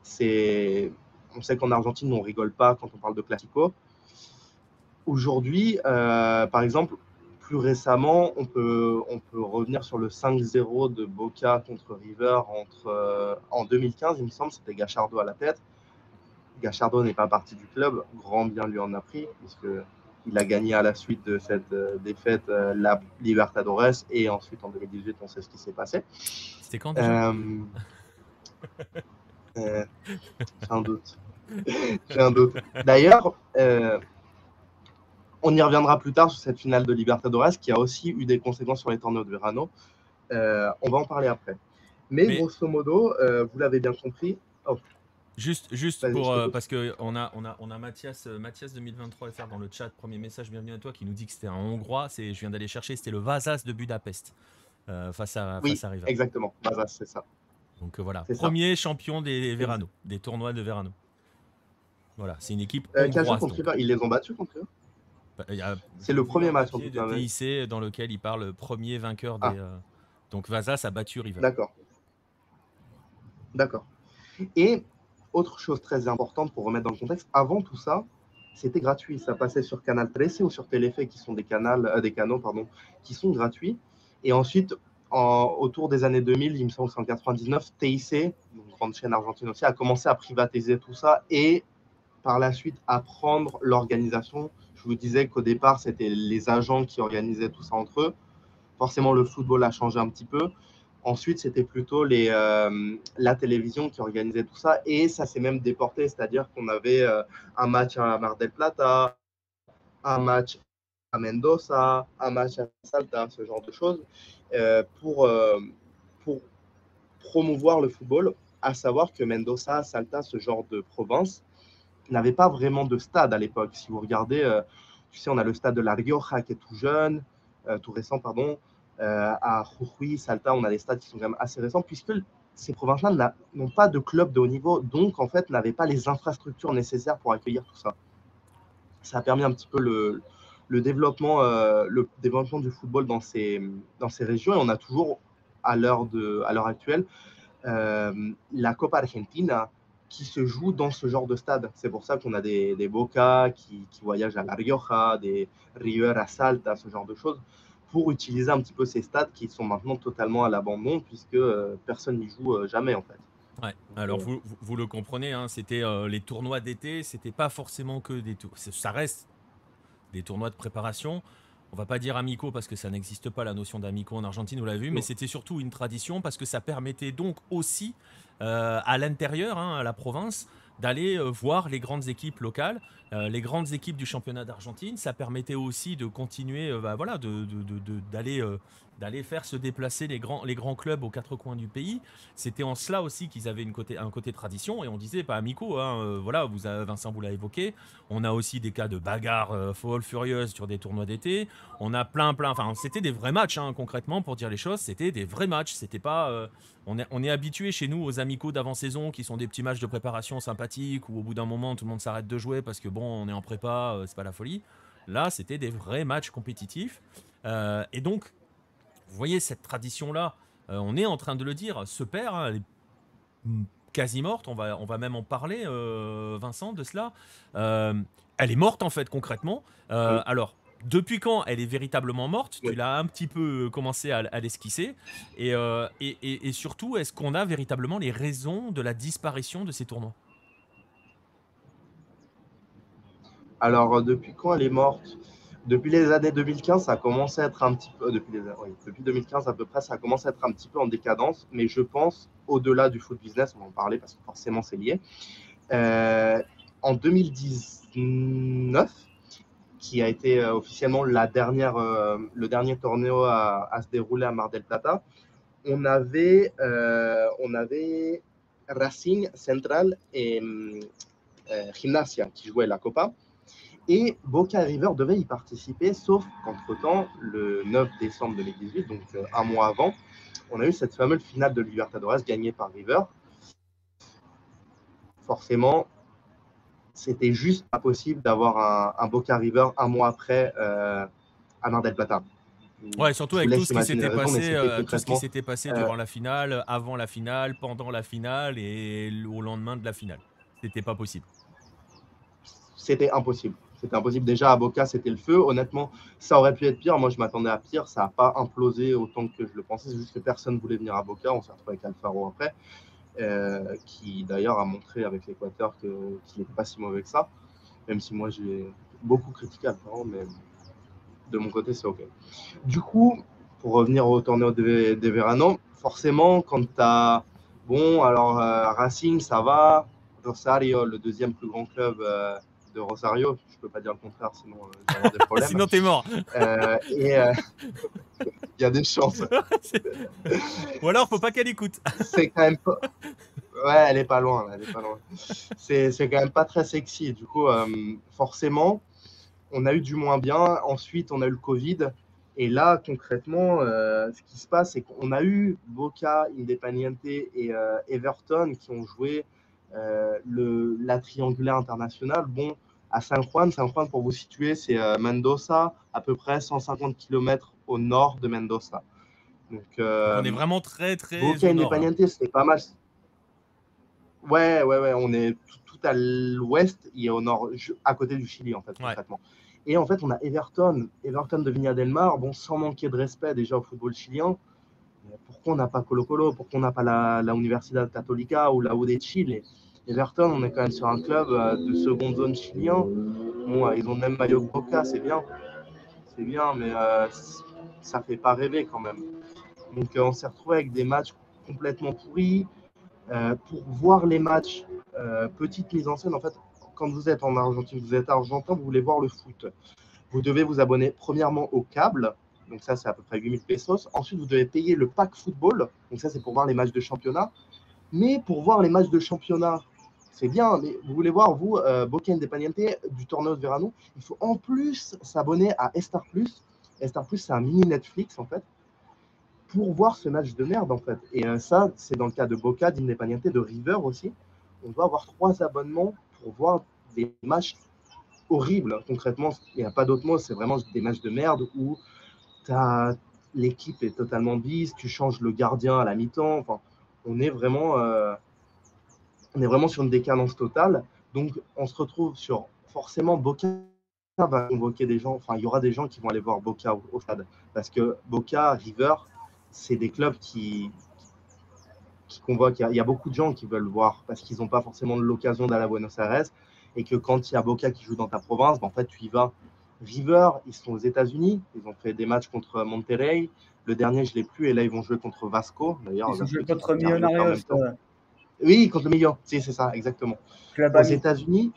On sait qu'en Argentine, on ne rigole pas quand on parle de Classico. Aujourd'hui, par exemple, plus récemment, on peut revenir sur le 5-0 de Boca contre River en 2015, il me semble, c'était Gallardo à la tête. Gallardo n'est pas parti du club, grand bien lui en a pris, puisqu'il a gagné à la suite de cette défaite la Libertadores, et ensuite en 2018, on sait ce qui s'est passé. C'était quand déjà J'ai un doute. D'ailleurs, on y reviendra plus tard sur cette finale de Libertadores qui a aussi eu des conséquences sur les Torneos de Verano. On va en parler après. Mais grosso modo, vous l'avez bien compris. Oh. Juste pour parce que on a Mathias 2023 FR dans le chat. Premier message, bienvenue à toi, qui nous dit que c'était un Hongrois. Je viens d'aller chercher, c'était le Vasas de Budapest face à River. Exactement, Vasas, c'est ça. Donc voilà, premier champion des Verano, des tournois de Verano. Voilà, c'est une équipe hongroise. Ils les ont battus contre eux. C'est le premier match en tout cas. De TIC dans lequel il parle premier vainqueur des. Donc Vasas a battu River. D'accord. Et autre chose très importante pour remettre dans le contexte, avant tout ça, c'était gratuit. Ça passait sur Canal 13 ou sur Telefe, qui sont des canaux qui sont gratuits. Et ensuite, autour des années 2000, il me semble en 99, TIC, une grande chaîne argentine aussi, a commencé à privatiser tout ça et par la suite à prendre l'organisation. Je vous disais qu'au départ, c'était les agents qui organisaient tout ça entre eux. Forcément, le football a changé un petit peu. Ensuite, c'était plutôt la télévision qui organisait tout ça. Et ça s'est même déporté, c'est-à-dire qu'on avait un match à Mar del Plata, un match à Mendoza, un match à Salta, ce genre de choses, pour promouvoir le football, à savoir que Mendoza, Salta, ce genre de province, n'avait pas vraiment de stade à l'époque. Si vous regardez, tu sais, on a le stade de La Rioja qui est tout récent, pardon. À Jujuy, Salta, on a des stades qui sont quand même assez récents, puisque ces provinces-là n'ont pas de club de haut niveau, donc en fait n'avaient pas les infrastructures nécessaires pour accueillir tout ça. Ça a permis un petit peu le développement du football dans ces régions, et on a toujours, à l'heure actuelle, la Copa Argentina qui se joue dans ce genre de stade. C'est pour ça qu'on a des Boca qui voyagent à La Rioja, des River à Salta, ce genre de choses, pour utiliser un petit peu ces stades qui sont maintenant totalement à l'abandon, puisque personne n'y joue jamais en fait. Ouais. Alors vous le comprenez, hein, c'était les tournois d'été, c'était pas forcément que des tours. Ça reste des tournois de préparation. On va pas dire amicaux parce que ça n'existe pas la notion d'amicaux en Argentine, vous l'avez vu, mais c'était surtout une tradition parce que ça permettait donc aussi à l'intérieur, hein, à la province, d'aller voir les grandes équipes locales, les grandes équipes du championnat d'Argentine. Ça permettait aussi de continuer, voilà, d'aller faire se déplacer les grands clubs aux quatre coins du pays. C'était en cela aussi qu'ils avaient un côté tradition, et on disait pas amicaux, hein, voilà, Vincent vous l'a évoqué. On a aussi des cas de bagarres folles, furieuses sur des tournois d'été. On a plein, enfin c'était des vrais matchs, hein, concrètement, pour dire les choses, c'était des vrais matchs. C'était pas, on est habitué chez nous aux amicaux d'avant-saison qui sont des petits matchs de préparation sympathiques où au bout d'un moment tout le monde s'arrête de jouer parce que bon, on est en prépa, c'est pas la folie. Là, c'était des vrais matchs compétitifs. Et donc, vous voyez cette tradition-là, on est en train de le dire, se perd, hein, elle est quasi morte, on va même en parler, Vincent, de cela. Elle est morte en fait, concrètement. Oui. Alors, depuis quand elle est véritablement morte? Tu l'as un petit peu commencé à l'esquisser. Et surtout, est-ce qu'on a véritablement les raisons de la disparition de ces tournois? Alors, depuis quand elle est morte? Depuis les années 2015, ça a commencé à être un petit peu. Depuis 2015 à peu près, ça a commencé à être un petit peu en décadence. Mais je pense, au-delà du foot business, on va en parler parce que forcément c'est lié. En 2019, qui a été officiellement le dernier tournoi à se dérouler à Mar del Plata, on avait Racing, Central et Gimnasia qui jouaient la Copa. Et Boca River devait y participer, sauf qu'entre-temps, le 9 décembre 2018, donc un mois avant, on a eu cette fameuse finale de Libertadores gagnée par River. Forcément, c'était juste pas possible d'avoir un Boca River un mois après à Mar del Plata. Ouais, surtout avec tout ce qui s'était passé durant la finale, avant la finale, pendant la finale et au lendemain de la finale. C'était pas possible. C'était impossible. C'était impossible. Déjà, à Boca, c'était le feu. Honnêtement, ça aurait pu être pire. Moi, je m'attendais à pire. Ça n'a pas implosé autant que je le pensais. C'est juste que personne ne voulait venir à Boca. On s'est retrouvé avec Alfaro après, qui d'ailleurs a montré avec l'Équateur qu'il n'était pas si mauvais que ça. Même si moi, j'ai beaucoup critiqué Alfaro, mais de mon côté, c'est OK. Du coup, pour revenir au Torneo de Verano, forcément, quand tu as... Bon, alors Racing, ça va. Rosario, le deuxième plus grand club de Rosario, je peux pas dire le contraire, sinon j'ai avoir des problèmes. Sinon t'es mort. Il y a des chances. Ou alors faut pas qu'elle écoute. C'est quand même pas... Ouais, elle est pas loin. C'est quand même pas très sexy. Du coup, forcément, on a eu du moins bien. Ensuite, on a eu le Covid. Et là, concrètement, ce qui se passe, c'est qu'on a eu Boca, Independiente et Everton qui ont joué la triangulaire internationale. Bon, à San Juan, pour vous situer, c'est Mendoza, à peu près 150 km au nord de Mendoza. Donc, on est vraiment très Boca, Independiente, c'était pas mal. Ouais, on est tout à l'ouest et au nord, à côté du Chili, en fait, concrètement. Et en fait, on a Everton de Viña del Mar, bon, sans manquer de respect déjà au football chilien. Pourquoi on n'a pas Colo-Colo? Pourquoi on n'a pas la Universidad Católica ou la U de Chile? Everton, on est quand même sur un club de seconde zone chilien. Bon, ils ont le même maillot que Boca, c'est bien, mais ça fait pas rêver quand même. Donc, on s'est retrouvé avec des matchs complètement pourris. Pour voir les matchs, petite mise en scène, en fait, quand vous êtes en Argentine, vous êtes argentin, vous voulez voir le foot. Vous devez vous abonner premièrement au câble, donc ça c'est à peu près 8000 pesos. Ensuite, vous devez payer le pack football, donc ça c'est pour voir les matchs de championnat. Mais pour voir les matchs de championnat, c'est bien, mais vous voulez voir, vous, Boca Independiente, du Torneo de Verano, il faut en plus s'abonner à Star Plus. Star Plus, c'est un mini Netflix en fait, pour voir ce match de merde en fait. Et ça, c'est dans le cas de Boca, d'Independiente, de River aussi. On doit avoir 3 abonnements pour voir des matchs horribles. Concrètement, il n'y a pas d'autre mot, c'est vraiment des matchs de merde où l'équipe est totalement bise, tu changes le gardien à la mi-temps. Enfin, on est vraiment sur une décadence totale. Donc, on se retrouve sur forcément Boca va convoquer des gens. Enfin, il y aura des gens qui vont aller voir Boca au stade parce que Boca, River, c'est des clubs qui convoquent. Il y a beaucoup de gens qui veulent voir parce qu'ils n'ont pas forcément l'occasion d'aller à Buenos Aires et que quand il y a Boca qui joue dans ta province, en fait, tu y vas. River, ils sont aux États-Unis. Ils ont fait des matchs contre Monterrey. Le dernier, je ne l'ai plus. Et là, ils vont jouer contre Vasco. D'ailleurs, ils ont joué contre Millonarios. Oui, contre le Millon. C'est ça, exactement. Aux États-Unis.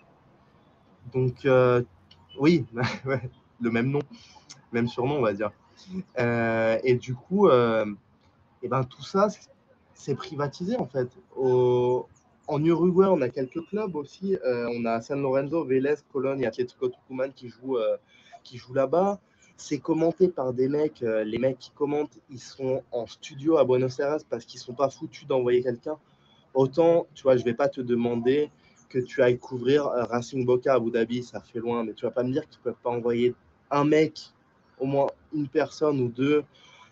Donc, oui, le même nom, même surnom, on va dire. Et du coup, tout ça, c'est privatisé en fait. En Uruguay, on a quelques clubs aussi. On a San Lorenzo, Vélez, Cologne et Atlético Tucumán qui jouent là-bas. C'est commenté par des mecs. Les mecs qui commentent, ils sont en studio à Buenos Aires parce qu'ils ne sont pas foutus d'envoyer quelqu'un. Autant, tu vois, je ne vais pas te demander que tu ailles couvrir Racing Boca à Abu Dhabi, ça fait loin, mais tu ne vas pas me dire qu'ils ne peuvent pas envoyer un mec, au moins une personne ou deux,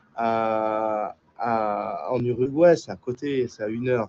en Uruguay, c'est à côté, c'est à 1 heure.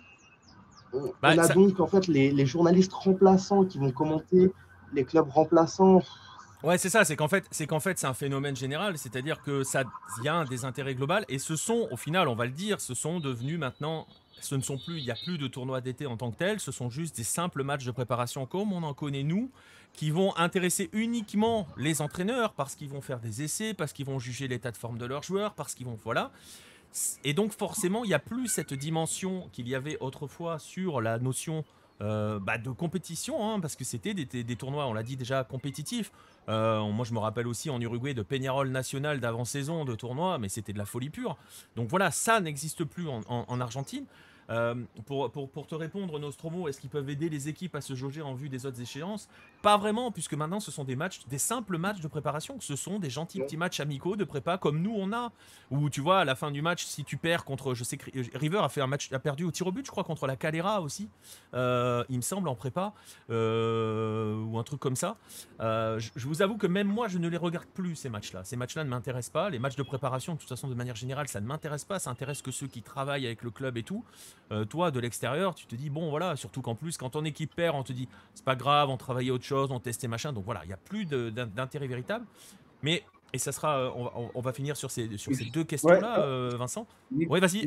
On a donc en fait les journalistes remplaçants qui vont commenter les clubs remplaçants. Ouais, c'est ça, c'est qu'en fait c'est un phénomène général, c'est-à-dire que il y a un désintérêt global et ce sont, au final, on va le dire, ce sont devenus maintenant, il n'y a plus de tournois d'été en tant que tel, ce sont juste des simples matchs de préparation comme on en connaît nous, qui vont intéresser uniquement les entraîneurs parce qu'ils vont faire des essais, parce qu'ils vont juger l'état de forme de leurs joueurs, parce qu'ils vont, voilà. Et donc forcément, il n'y a plus cette dimension qu'il y avait autrefois sur la notion de compétition, hein, parce que c'était des tournois, on l'a dit déjà, compétitifs. Moi, je me rappelle aussi en Uruguay de Peñarol National d'avant-saison de tournois, mais c'était de la folie pure. Donc voilà, ça n'existe plus en Argentine. Pour te répondre, Nostromo, est-ce qu'ils peuvent aider les équipes à se jauger en vue des autres échéances? Pas vraiment, puisque maintenant ce sont des simples matchs de préparation. Ce sont des gentils petits matchs amicaux de prépa comme nous on a. Où tu vois, à la fin du match, si tu perds contre, je sais que River a perdu au tir au but, je crois, contre la Calera aussi, il me semble, en prépa, ou un truc comme ça. Je vous avoue que même moi, je ne les regarde plus, ces matchs-là. Ces matchs-là ne m'intéressent pas. Les matchs de préparation, de toute façon, de manière générale, ça ne m'intéresse pas. Ça intéresse que ceux qui travaillent avec le club et tout. Toi, de l'extérieur, tu te dis, bon, voilà, surtout qu'en plus, quand ton équipe perd, on te dit, c'est pas grave, on travaillait autre chose, on testait machin. Donc voilà, il n'y a plus d'intérêt véritable. Mais, et ça sera, on va finir sur ces deux questions-là, Vincent. Oui, vas-y.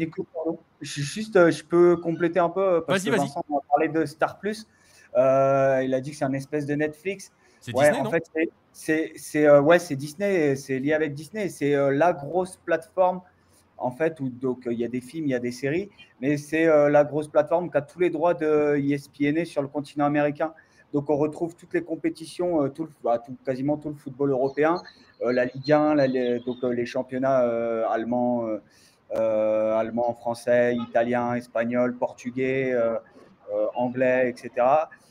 Je peux compléter un peu, parce que Vincent a parlé de Star Plus. Il a dit que c'est un espèce de Netflix. C'est Disney, en non? fait, c'est Disney, c'est lié avec Disney. C'est la grosse plateforme, en fait, où donc il y a des films, il y a des séries, mais c'est la grosse plateforme qui a tous les droits de ESPN sur le continent américain. Donc on retrouve toutes les compétitions, quasiment tout le football européen, la Ligue 1, les championnats allemands, français, italien, espagnol, portugais, anglais, etc.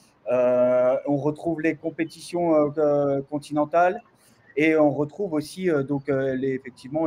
On retrouve les compétitions continentales et on retrouve aussi effectivement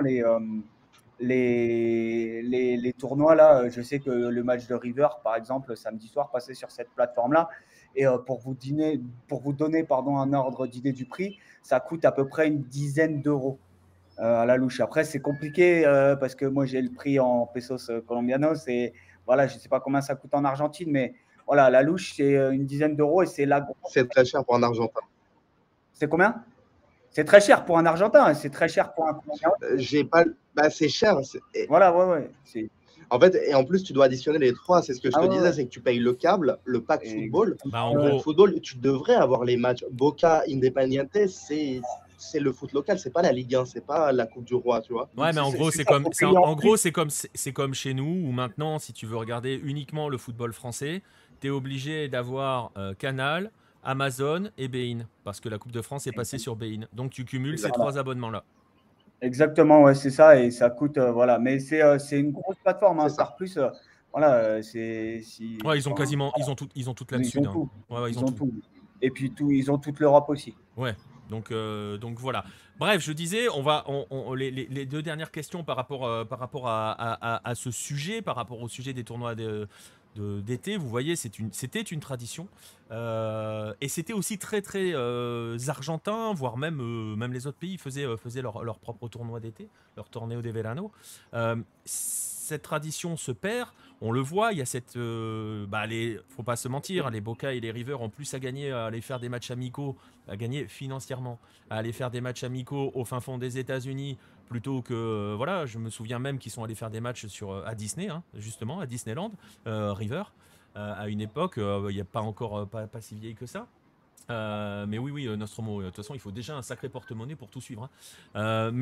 les tournois là. Je sais que le match de River, par exemple, samedi soir, passait sur cette plateforme-là. Et pour vous donner un ordre d'idée du prix, ça coûte à peu près une dizaine d'euros à la louche. Après, c'est compliqué parce que moi, j'ai le prix en pesos colombianos. Et voilà, je ne sais pas combien ça coûte en Argentine, mais voilà, la louche, c'est une dizaine d'euros et c'est là. C'est très cher pour un Argentin. C'est combien? C'est très cher pour un Argentin, c'est très cher pour un Colombian. C'est cher. Voilà, ouais. En fait, et en plus, tu dois additionner les 3. C'est ce que je te disais, c'est que tu payes le câble, le pack football. En gros, football, tu devrais avoir les matchs. Boca, Independiente, c'est c'est le foot local, c'est pas la Ligue 1, c'est pas la Coupe du Roi, tu vois. Ouais, mais en gros, ça, faut payer en plus. c'est comme chez nous où maintenant, si tu veux regarder uniquement le football français, tu es obligé d'avoir Canal, Amazon et Bein parce que la Coupe de France est passée sur Bein. Donc tu cumules ces Voilà. 3 abonnements-là. Exactement, ouais, c'est ça, et ça coûte, voilà. Mais c'est une grosse plateforme, hein, C'est ça. Star Plus, voilà, c'est si, Ouais, ils ont enfin, quasiment, ils ont toute ils là-dessus. ont Hein. tout, Ouais, ils ont ils ont tout. tout. Et puis ils ont toute l'Europe aussi. Ouais. Donc voilà. Bref, je disais, les 2 dernières questions par rapport à ce sujet, par rapport au sujet des tournois d'été. Vous voyez, c'était une tradition. Et c'était aussi très très argentin, voire même les autres pays faisaient leur propre tournoi d'été, leur torneo de verano. Cette tradition se perd. On le voit, il y a faut pas se mentir, les Boca et les River ont plus à gagner à aller faire des matchs amicaux, à gagner financièrement, à aller faire des matchs amicaux au fin fond des États-Unis plutôt que voilà. Je me souviens même qu'ils sont allés faire des matchs à Disney, hein, justement à Disneyland, River, à une époque, il n'y a pas encore pas si vieille que ça. Mais oui, Nostromo, de toute façon, il faut déjà un sacré porte-monnaie pour tout suivre. Hein.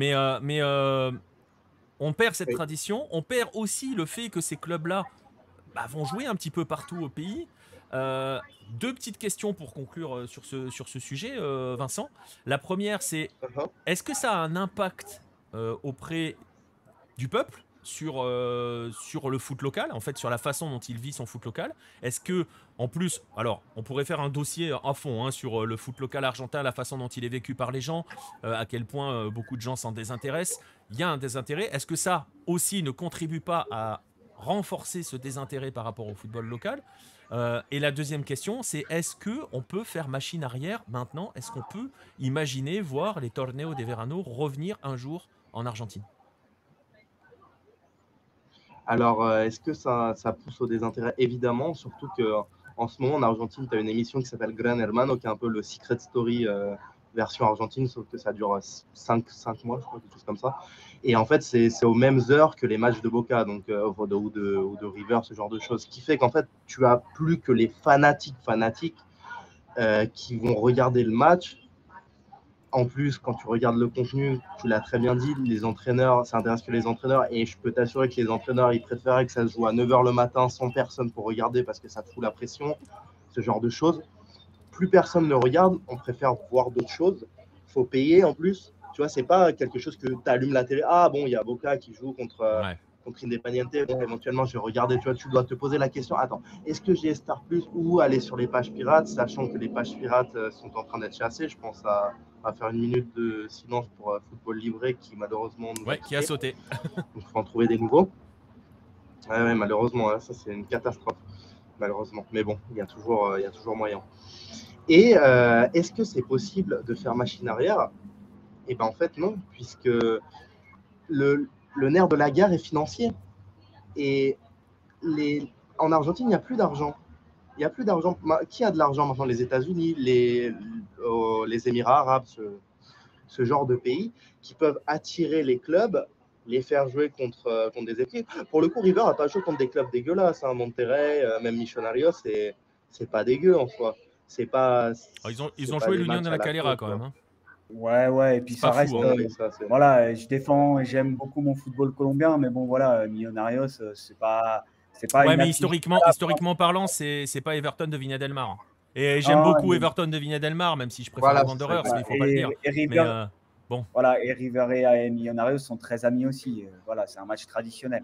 On perd cette Oui. tradition, on perd aussi le fait que ces clubs-là vont jouer un petit peu partout au pays. 2 petites questions pour conclure sur ce sujet, Vincent. La première, c'est est-ce que ça a un impact auprès du peuple sur le foot local, en fait, sur la façon dont il vit son foot local? Est-ce que, en plus, alors, on pourrait faire un dossier à fond hein, sur le foot local argentin, la façon dont il est vécu par les gens, à quel point beaucoup de gens s'en désintéressent. Il y a un désintérêt. Est-ce que ça aussi ne contribue pas à renforcer ce désintérêt par rapport au football local? Et la deuxième question, c'est est-ce qu'on peut faire machine arrière maintenant? Est-ce qu'on peut imaginer voir les torneos de verano revenir un jour en Argentine? Alors, est-ce que ça pousse au désintérêt? Évidemment, surtout qu'en ce moment, en Argentine, tu as une émission qui s'appelle Gran Hermano, qui est un peu le Secret Story version argentine, sauf que ça dure 5 mois, je crois, quelque chose comme ça. Et en fait, c'est aux mêmes heures que les matchs de Boca donc, ou de River, ce genre de choses. Ce qui fait qu'en fait, tu as plus que les fanatiques qui vont regarder le match. En plus, quand tu regardes le contenu, tu l'as très bien dit, les entraîneurs, ça intéresse que les entraîneurs. Et je peux t'assurer que les entraîneurs, ils préféraient que ça se joue à 9h le matin sans personne pour regarder parce que ça te fout la pression, ce genre de choses. Plus personne ne regarde, on préfère voir d'autres choses. Il faut payer en plus. Tu vois, c'est pas quelque chose que tu allumes la télé. Ah bon, il y a Boca qui joue contre Independiente. Bon, éventuellement, je vais regarder. Tu vois, tu dois te poser la question. Attends, est-ce que j'ai Star Plus ou aller sur les pages pirates, sachant que les pages pirates sont en train d'être chassées. Je pense à faire une minute de silence pour Football Livré qui malheureusement nous qui a sauté. Donc, il faut en trouver des nouveaux. Ouais, malheureusement, hein, ça c'est une catastrophe. Malheureusement. Mais bon, il y a toujours moyen. Et est-ce que c'est possible de faire machine arrière? Eh bien, en fait, non, puisque le nerf de la guerre est financier. Et en Argentine, il n'y a plus d'argent. Il n'y a plus d'argent. Qui a de l'argent maintenant? Les États-Unis, les Émirats arabes, ce genre de pays qui peuvent attirer les clubs, les faire jouer contre des équipes. Pour le coup, River n'a pas joué contre des clubs dégueulasses. Hein. Monterrey, même Millonarios, c'est pas dégueu en soi. C'est pas. Ils ont joué l'Union de la Calera quand même. Hein. Ouais, et puis ça reste. Voilà, j'aime beaucoup mon football colombien, mais bon, voilà, Millonarios, c'est pas. Ouais, mais historiquement parlant, c'est pas Everton de Viña del Mar. Et j'aime beaucoup Everton de Viña del Mar, même si je préfère Wanderers, il faut pas le dire. Et River, bon. Voilà, et River et Millonarios sont très amis aussi. Voilà, c'est un match traditionnel.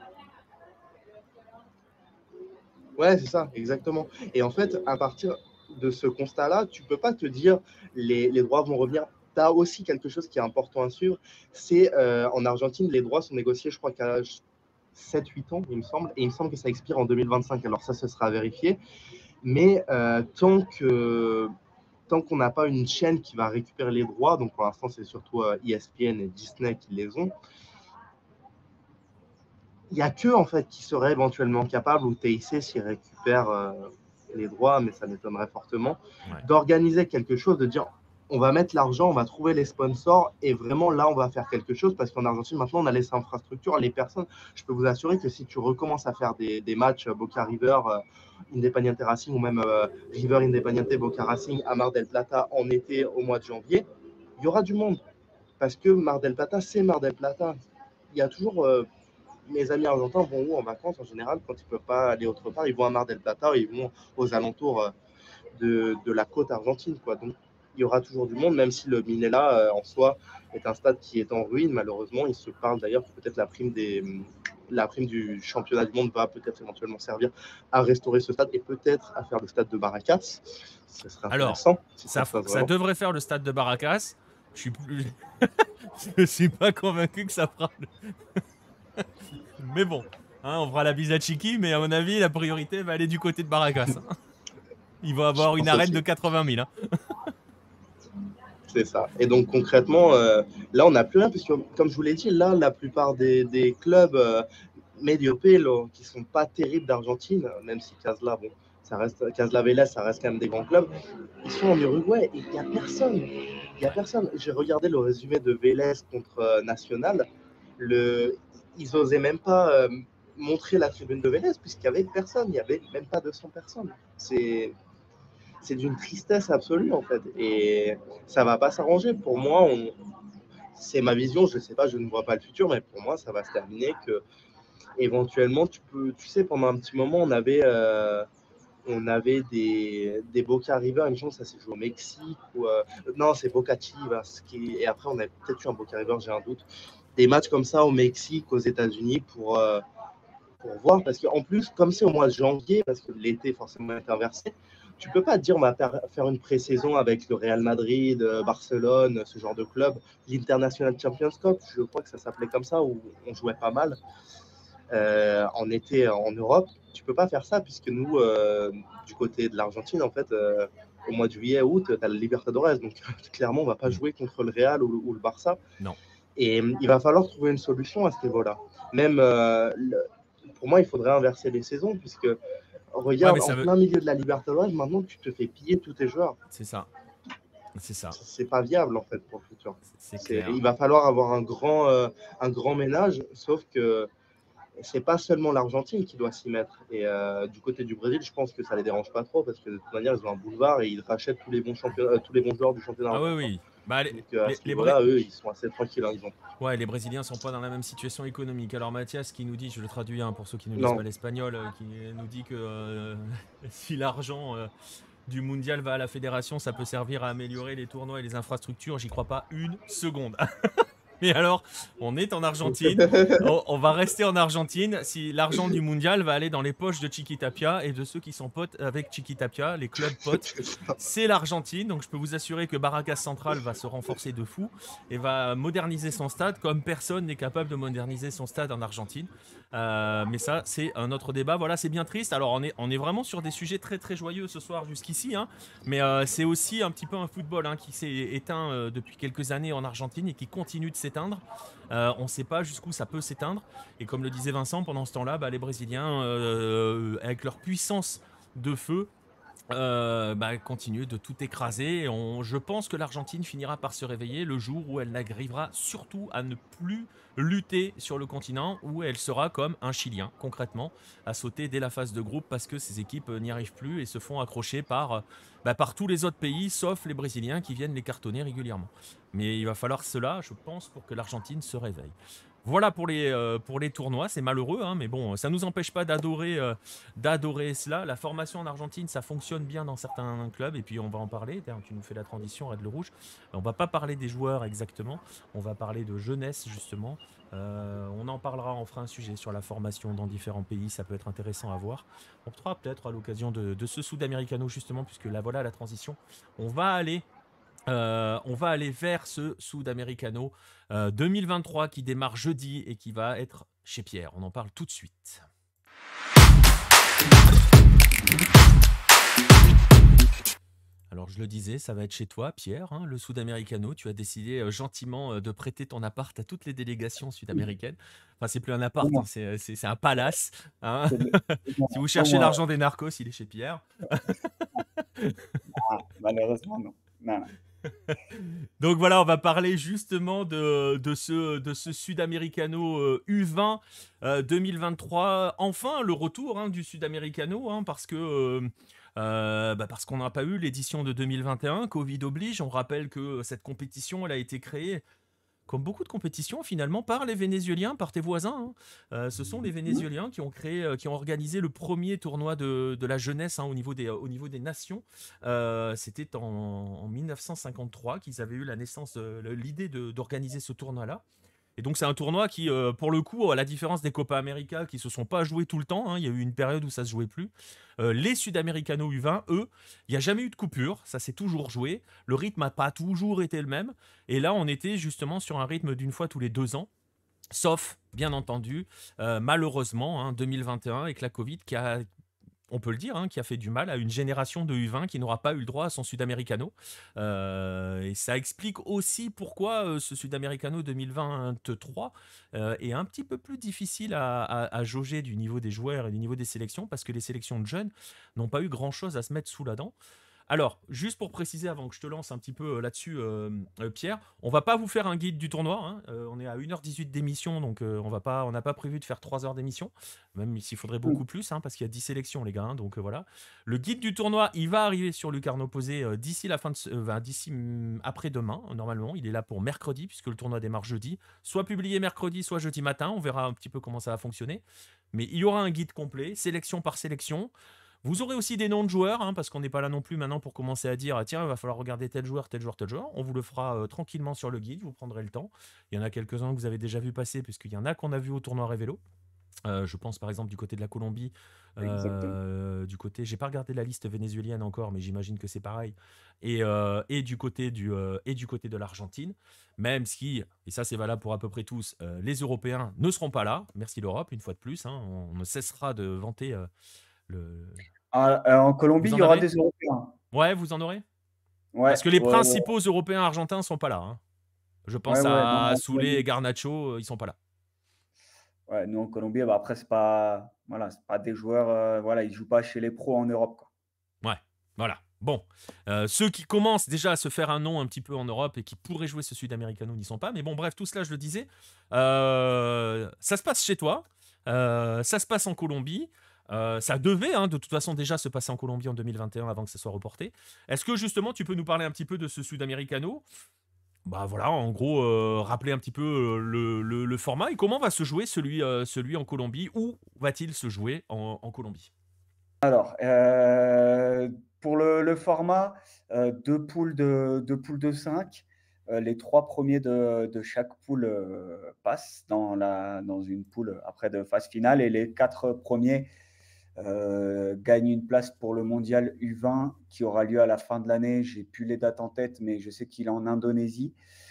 Ouais, c'est ça, exactement. Et en fait, à partir de ce constat-là, tu peux pas te dire les droits vont revenir. Tu as aussi quelque chose qui est important à suivre, c'est en Argentine, les droits sont négociés, je crois qu'à 7-8 ans, il me semble, et il me semble que ça expire en 2025. Alors ça, ce sera vérifié. Mais tant qu'on n'a pas une chaîne qui va récupérer les droits, donc pour l'instant, c'est surtout ESPN et Disney qui les ont, il n'y a qu'eux en fait, qui seraient éventuellement capables, ou TIC s'y récupère les droits, mais ça m'étonnerait fortement, d'organiser quelque chose, de dire on va mettre l'argent, on va trouver les sponsors et vraiment là, on va faire quelque chose parce qu'en Argentine, maintenant, on a les infrastructures, les personnes. Je peux vous assurer que si tu recommences à faire des matchs Boca River, Independiente Racing ou même River Independiente Boca Racing à Mar del Plata en été au mois de janvier, il y aura du monde. parce que Mar del Plata, c'est Mar del Plata. Il y a toujours mes amis argentins vont où en vacances en général quand ils ne peuvent pas aller autre part, ils vont à Mar del Plata, ils vont aux alentours de la côte argentine, quoi. Donc il y aura toujours du monde, même si le Minela en soi est un stade qui est en ruine, malheureusement. Il se parle d'ailleurs que peut-être la prime du championnat du monde va peut-être éventuellement servir à restaurer ce stade et peut-être à faire le stade de Barracas. Ce serait intéressant. Alors, si ça devrait faire le stade de Barracas. Je suis pas convaincu que ça fera mais bon, hein, on fera la bise à Chiqui, mais à mon avis, la priorité va aller du côté de Barracas. Hein. Il va avoir une arène de 80 000. Hein. C'est ça. Et donc concrètement, là, on n'a plus rien, puisque comme je vous l'ai dit, là, la plupart des clubs Medio-Pelo, qui ne sont pas terribles d'Argentine, même si Casla, bon, ça reste Casla Vélez, ça reste quand même des grands clubs, ils sont en Uruguay et il n'y a personne. Il n'y a personne. J'ai regardé le résumé de Vélez contre Nacional. Ils n'osaient même pas montrer la tribune de Vélez, puisqu'il n'y avait personne. Il n'y avait même pas 200 personnes. C'est d'une tristesse absolue, en fait. Et ça ne va pas s'arranger. Pour moi, c'est ma vision. Je ne sais pas, je ne vois pas le futur, mais pour moi, ça va se terminer que éventuellement, tu sais, pendant un petit moment, on avait des Boca River, une chance, ça s'est joué au Mexique. Non, c'est Boca Chivas. Et après, on a peut-être eu un Boca River, j'ai un doute. Des matchs comme ça au Mexique, aux États-Unis pour voir. Parce qu'en plus, comme c'est au mois de janvier, parce que l'été forcément est inversé, tu ne peux pas te dire on va faire une pré-saison avec le Real Madrid, Barcelone, ce genre de club. L'International Champions Cup, je crois que ça s'appelait comme ça, où on jouait pas mal en été en Europe. Tu ne peux pas faire ça puisque nous, du côté de l'Argentine, en fait, au mois de juillet, août, tu as le Libertadores. Donc clairement, on ne va pas jouer contre le Real ou le Barça. Non. Et il va falloir trouver une solution à ce niveau-là. Même, pour moi, il faudrait inverser les saisons puisque regarde, plein milieu de la Libertadores, maintenant tu te fais piller tous tes joueurs. C'est ça. C'est ça. C'est pas viable en fait pour le futur. Il va falloir avoir un grand ménage, sauf que c'est pas seulement l'Argentine qui doit s'y mettre. Et du côté du Brésil, je pense que ça les dérange pas trop parce que de toute manière, ils ont un boulevard et ils rachètent tous les bons joueurs du championnat. Ah oui. Bah, eux, ils sont assez tranquilles. Hein, Ouais, les Brésiliens sont pas dans la même situation économique. Alors Mathias qui nous dit, je le traduis pour ceux qui ne lisent pas l'espagnol, qui nous dit que si l'argent du mondial va à la fédération, ça peut servir à améliorer les tournois et les infrastructures. J'y crois pas une seconde. Mais alors, on est en Argentine, on va rester en Argentine. Si l'argent du mondial va aller dans les poches de Chiquitapia et de ceux qui sont potes avec Chiquitapia, les clubs potes, c'est l'Argentine. Donc je peux vous assurer que Barracas Central va se renforcer de fou et va moderniser son stade comme personne n'est capable de moderniser son stade en Argentine. Mais ça, c'est un autre débat. Voilà, c'est bien triste. Alors on est vraiment sur des sujets très très joyeux ce soir jusqu'ici, hein. Mais c'est aussi un petit peu un football qui s'est éteint depuis quelques années en Argentine et qui continue de s'éteindre. On ne sait pas jusqu'où ça peut s'éteindre. Et comme le disait Vincent, pendant ce temps-là, les Brésiliens, avec leur puissance de feu, continuent de tout écraser. Je pense que l'Argentine finira par se réveiller le jour où elle n'arrivera surtout à ne plus lutter sur le continent, où elle sera comme un Chilien, concrètement, à sauter dès la phase de groupe parce que ces équipes n'y arrivent plus et se font accrocher par tous les autres pays, sauf les Brésiliens qui viennent les cartonner régulièrement. Mais il va falloir cela, je pense, pour que l'Argentine se réveille. Voilà pour les tournois, c'est malheureux, hein, mais bon, ça ne nous empêche pas d'adorer cela. La formation en Argentine, ça fonctionne bien dans certains clubs, et puis on va en parler. Tu nous fais la transition, Red le Rouge. On va pas parler des joueurs exactement, on va parler de jeunesse justement. On en parlera, on fera un sujet sur la formation dans différents pays, ça peut être intéressant à voir. On fera peut-être à l'occasion de ce Sudamericano justement, puisque là voilà la transition. On va aller vers ce Sudamericano 2023 qui démarre jeudi et qui va être chez Pierre. On en parle tout de suite. Alors je le disais, ça va être chez toi, Pierre, hein, le Sudamericano. Tu as décidé gentiment de prêter ton appart à toutes les délégations sud-américaines. Enfin, c'est plus un appart, hein, c'est un palace. Hein. Si vous cherchez l'argent des narcos, il est chez Pierre. Malheureusement, non. Donc voilà, on va parler justement de ce Sudamericano U20 2023. Enfin, le retour du Sudamericano, parce qu'on n'a pas eu l'édition de 2021. Covid oblige. On rappelle que cette compétition, elle a été créée comme beaucoup de compétitions finalement, par les Vénézuéliens, par tes voisins, hein. Ce sont les Vénézuéliens qui ont qui ont organisé le premier tournoi de la jeunesse, hein, au niveau des nations. C'était en 1953 qu'ils avaient eu la naissance, l'idée d'organiser ce tournoi-là. Et donc c'est un tournoi qui, pour le coup, à la différence des Copa América qui se sont pas joués tout le temps, hein, il y a eu une période où ça se jouait plus. Les Sud-Americanos U20, eux, il n'y a jamais eu de coupure, ça s'est toujours joué. Le rythme n'a pas toujours été le même. Et là, on était justement sur un rythme d'une fois tous les 2 ans. Sauf, bien entendu, malheureusement, hein, 2021 avec la Covid qui a, on peut le dire, hein, qui a fait du mal à une génération de U20 qui n'aura pas eu le droit à son Sudamericano. Et ça explique aussi pourquoi ce Sudamericano 2023 est un petit peu plus difficile à jauger du niveau des joueurs et du niveau des sélections, parce que les sélections de jeunes n'ont pas eu grand-chose à se mettre sous la dent. Alors, juste pour préciser, avant que je te lance un petit peu là-dessus, Pierre, on va pas vous faire un guide du tournoi, hein. On est à 1h18 d'émission, donc on n'a pas prévu de faire 3 heures d'émission, même s'il faudrait beaucoup plus, hein, parce qu'il y a 10 sélections, les gars, hein, donc voilà. Le guide du tournoi, il va arriver sur Lucarno Posé d'ici la fin de, d'ici après-demain, normalement. Il est là pour mercredi, puisque le tournoi démarre jeudi. Soit publié mercredi, soit jeudi matin. On verra un petit peu comment ça va fonctionner. Mais il y aura un guide complet, sélection par sélection. Vous aurez aussi des noms de joueurs, hein, parce qu'on n'est pas là non plus maintenant pour commencer à dire tiens, il va falloir regarder tel joueur, tel joueur, tel joueur. On vous le fera tranquillement sur le guide, vous prendrez le temps. Il y en a quelques-uns que vous avez déjà vu passer, puisqu'il y en a qu'on a vu au tournoi Révélo. Je pense par exemple du côté de la Colombie, du côté, j'ai pas regardé la liste vénézuélienne encore, mais j'imagine que c'est pareil, et du côté de l'Argentine, même si, et ça c'est valable pour à peu près tous, les Européens ne seront pas là. Merci l'Europe, une fois de plus, hein, on ne cessera de vanter le. En Colombie, Vous il en y aura avez? des Européens. Ouais, vous en aurez? Parce Ouais, que les ouais, ouais, principaux Européens argentins sont pas là, hein. Je ouais, pense ouais. Non, à en Soulé et Colombie, Garnacho, ils sont pas là. ouais, nous en Colombie, bah, après, voilà, c'est pas des joueurs, voilà, ils jouent pas chez les pros en Europe, quoi. Ouais, voilà. Bon, ceux qui commencent déjà à se faire un nom un petit peu en Europe et qui pourraient jouer ce Sud-Americano n'y sont pas. Mais bon, bref, tout cela, je le disais. Ça se passe chez toi. Ça se passe en Colombie. Ça devait, hein, de toute façon, déjà se passer en Colombie en 2021 avant que ça soit reporté. Est-ce que justement, tu peux nous parler un petit peu de ce Sud-Americano? Bah voilà, en gros, rappeler un petit peu le format et comment va se jouer celui en Colombie. Où va-t-il se jouer en Colombie? Alors, pour le format, 2 poules de 5, les 3 premiers de chaque poule, passent dans une poule après de phase finale, et les 4 premiers gagnent une place pour le mondial U20 qui aura lieu à la fin de l'année. J'ai plus les dates en tête, mais je sais qu'il est en Indonésie.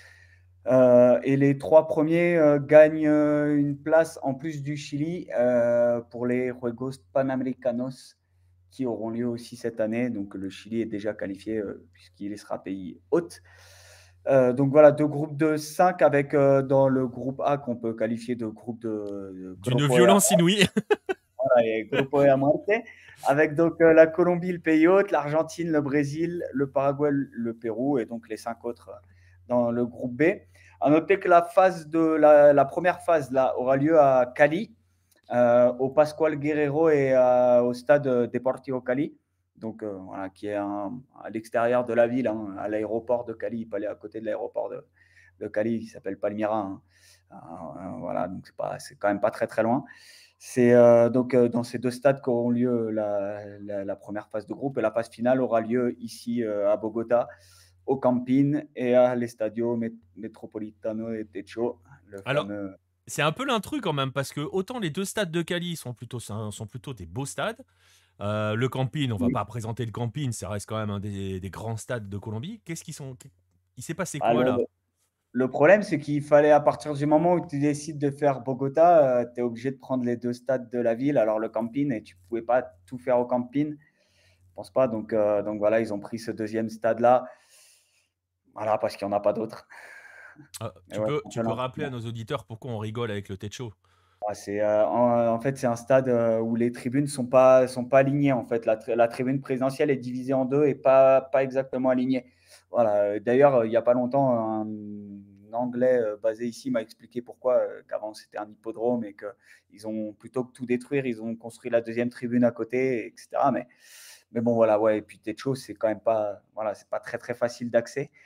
Et les 3 premiers gagnent une place en plus du Chili pour les Juegos Panamericanos qui auront lieu aussi cette année. Donc le Chili est déjà qualifié puisqu'il sera pays hôte. Donc voilà, 2 groupes de 5 avec dans le groupe A qu'on peut qualifier de groupe de D'une Grupo E violence inouïe. et Grupo E a muerte, avec donc la Colombie, le pays hôte, l'Argentine, le Brésil, le Paraguay, le Pérou, et donc les 5 autres dans le groupe B. À noter que la première phase là, aura lieu à Cali, au Pascual Guerrero et au stade Deportivo Cali, donc voilà, qui est à l'extérieur de la ville, hein, à l'aéroport de Cali, pas à côté de l'aéroport de Cali, qui s'appelle Palmyra, hein. Voilà, donc c'est quand même pas très très loin. C'est donc dans ces 2 stades qu'auront lieu la première phase de groupe, et la phase finale aura lieu ici à Bogota, au Campín et à l'Estadio Metropolitano de Techo, le Alors, fameux. c'est un peu l'intrus quand même, parce que autant les 2 stades de Cali sont plutôt des beaux stades. Le Campín, on va Oui. pas présenter le Campín, ça reste quand même un des grands stades de Colombie. Il s'est passé Ah, quoi là? le problème, c'est qu'il fallait, à partir du moment où tu décides de faire Bogota, tu es obligé de prendre les 2 stades de la ville, alors le Campín, et tu pouvais pas tout faire au Campín, je pense pas. Donc voilà, ils ont pris ce 2e stade-là, voilà, parce qu'il n'y en a pas d'autres. Mais Tu ouais, peux, c'est un tu peu peux l'info. rappeler à nos auditeurs pourquoi on rigole avec le Techo? C'est, en fait, c'est un stade où les tribunes sont pas alignées. En fait, la tribune présidentielle est divisée en 2 et pas exactement alignée. Voilà. D'ailleurs, il n'y a pas longtemps, un Anglais basé ici m'a expliqué pourquoi, qu'avant c'était un hippodrome et qu'ils ont, plutôt que tout détruire, ils ont construit la 2e tribune à côté, etc. Mais bon, voilà, ouais. Et puis Techo, c'est quand même pas, voilà, c'est pas très très facile d'accès.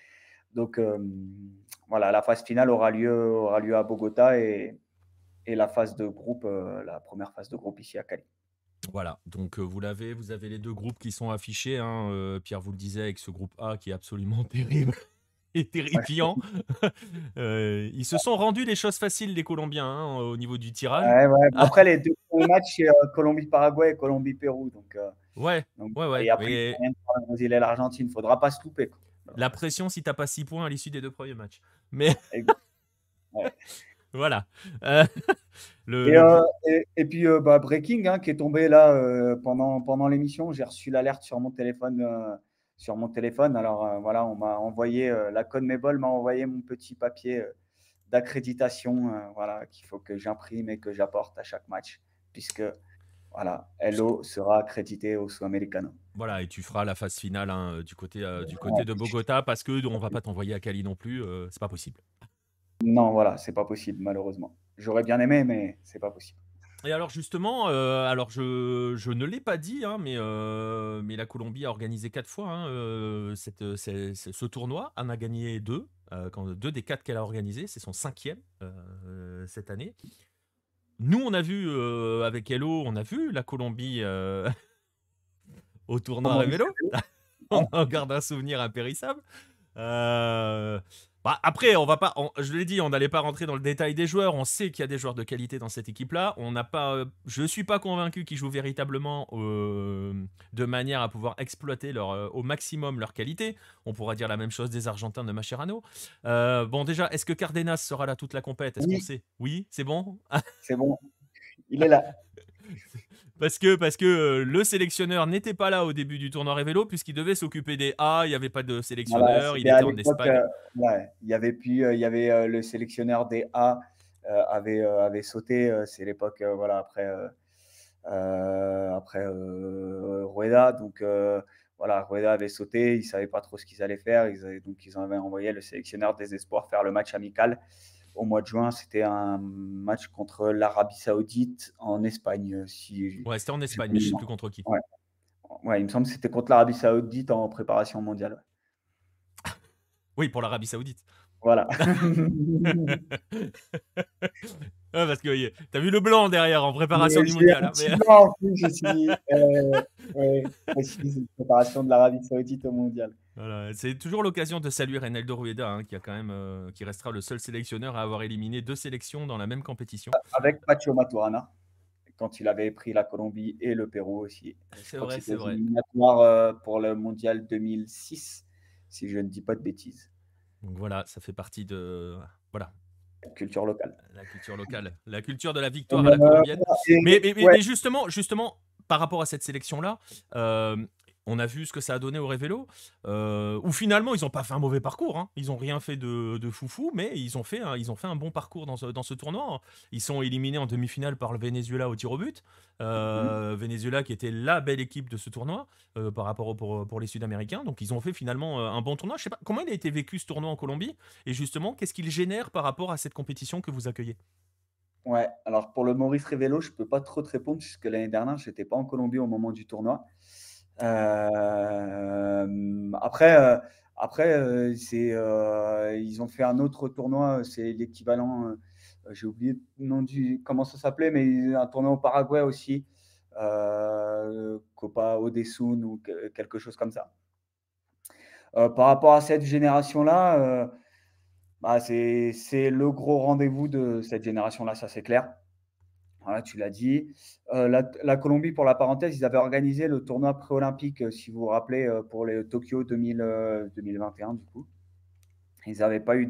Donc, voilà, la phase finale aura lieu à Bogota et la phase de groupe, la première phase de groupe ici à Cali. Voilà, donc vous avez les deux groupes qui sont affichés, hein, Pierre vous le disait, avec ce groupe A qui est absolument terrible et Ouais, terrifiant. Ils se sont rendus les choses faciles, les Colombiens, hein, au niveau du tirage. ouais, ouais. Après, les deux premiers matchs, c'est Colombie-Paraguay et Colombie-Pérou. Ouais, ouais. Et après, Mais rien pour le Brésil et l'Argentine. Il ne faudra pas se louper, quoi. Faudra la pas se louper. pression si t'as pas 6 points à l'issue des deux premiers matchs. Mais Exact. Ouais. voilà. Euh, Et, le euh, et puis, Breaking, hein, qui est tombé là pendant l'émission. J'ai reçu l'alerte sur mon téléphone. Alors, voilà, on m'a envoyé, la CONMEBOL m'a envoyé mon petit papier d'accréditation, voilà, qu'il faut que j'imprime et que j'apporte à chaque match, puisque voilà, Hello sera accrédité au Sudamericano. Voilà, et tu feras la phase finale, hein, du côté Ouais. de Bogota, parce que on va pas t'envoyer à Cali non plus, c'est pas possible. Non, voilà, c'est pas possible, malheureusement. J'aurais bien aimé, mais c'est pas possible. Et alors justement, je ne l'ai pas dit, hein, mais la Colombie a organisé 4 fois, hein, ce tournoi. En a gagné 2, 2 des 4 qu'elle a organisés. C'est son 5e cette année. Nous, on a vu avec Hello, on a vu la Colombie au tournoi Maurice Révélo. Révélo. On Ouais. en garde un souvenir impérissable. Euh, après, on va pas. Je l'ai dit, on n'allait pas rentrer dans le détail des joueurs. On sait qu'il y a des joueurs de qualité dans cette équipe-là. On n'a pas. Je suis pas convaincu qu'ils jouent véritablement de manière à pouvoir exploiter au maximum leur qualité. On pourra dire la même chose des Argentins de Mascherano. Bon, déjà, est-ce que Cardenas sera là toute la compète? Est-ce qu'on Oui, sait? Oui, c'est bon. c'est bon. Il est là. Parce que le sélectionneur n'était pas là au début du tournoi Révélo, puisqu'il devait s'occuper des A, il n'y avait pas de Voilà, sélectionneur, il c'était à était en l'époque, Espagne. ouais, il y avait le sélectionneur des A avait sauté. C'est l'époque, voilà, après Rueda. Donc, voilà, Rueda avait sauté. Ils ne savaient pas trop ce qu'ils allaient faire. Donc, ils avaient envoyé le sélectionneur des espoirs faire le match amical au mois de juin. C'était un match contre l'Arabie Saoudite en Espagne. Ouais, c'était en Si Espagne, je mais me je sais souviens. plus contre qui. Ouais. Ouais, il me semble que c'était contre l'Arabie Saoudite en préparation mondiale. Oui, pour l'Arabie Saoudite. Voilà. Ouais, parce que t'as vu le blanc derrière en préparation Mais du j'ai mondial, un hein, petit blanc en plus, je suis ouais, précise, une préparation de l'Arabie Saoudite au mondial. voilà. C'est toujours l'occasion de saluer Reinaldo Rueda, hein, qui a quand même, qui restera le seul sélectionneur à avoir éliminé 2 sélections dans la même compétition. Avec Pacho Maturana, quand il avait pris la Colombie et le Pérou aussi. Je C'est crois que vrai, c'était c'est aux vrai. éliminatoires pour le mondial 2006, si je ne dis pas de bêtises. Donc voilà, ça fait partie de voilà, Culture locale. la culture locale, la culture de la victoire à la Euh, colombienne. ouais, Mais justement, par rapport à cette sélection-là, on a vu ce que ça a donné au Révélo, où finalement, ils n'ont pas fait un mauvais parcours, hein. Ils n'ont rien fait de foufou, mais ils ont fait un bon parcours dans ce tournoi. Ils sont éliminés en demi-finale par le Venezuela au tir au but. Venezuela qui était la belle équipe de ce tournoi par rapport pour les Sud-Américains. Donc ils ont fait finalement un bon tournoi. Je sais pas comment il a été vécu ce tournoi en Colombie, et justement, qu'est-ce qu'il génère par rapport à cette compétition que vous accueillez? ouais. Alors pour le Maurice Révélo, je ne peux pas trop te répondre puisque l'année dernière, je n'étais pas en Colombie au moment du tournoi. Après, ils ont fait un autre tournoi, c'est l'équivalent, j'ai oublié le nom comment ça s'appelait, mais un tournoi au Paraguay aussi, Copa Odesun ou quelque chose comme ça. Par rapport à cette génération-là, bah, c'est le gros rendez-vous de cette génération-là, ça c'est clair. Voilà, tu l'as dit. La Colombie, pour la parenthèse, ils avaient organisé le tournoi pré-olympique, si vous vous rappelez, pour les Tokyo 2021, du coup. Ils n'avaient pas eu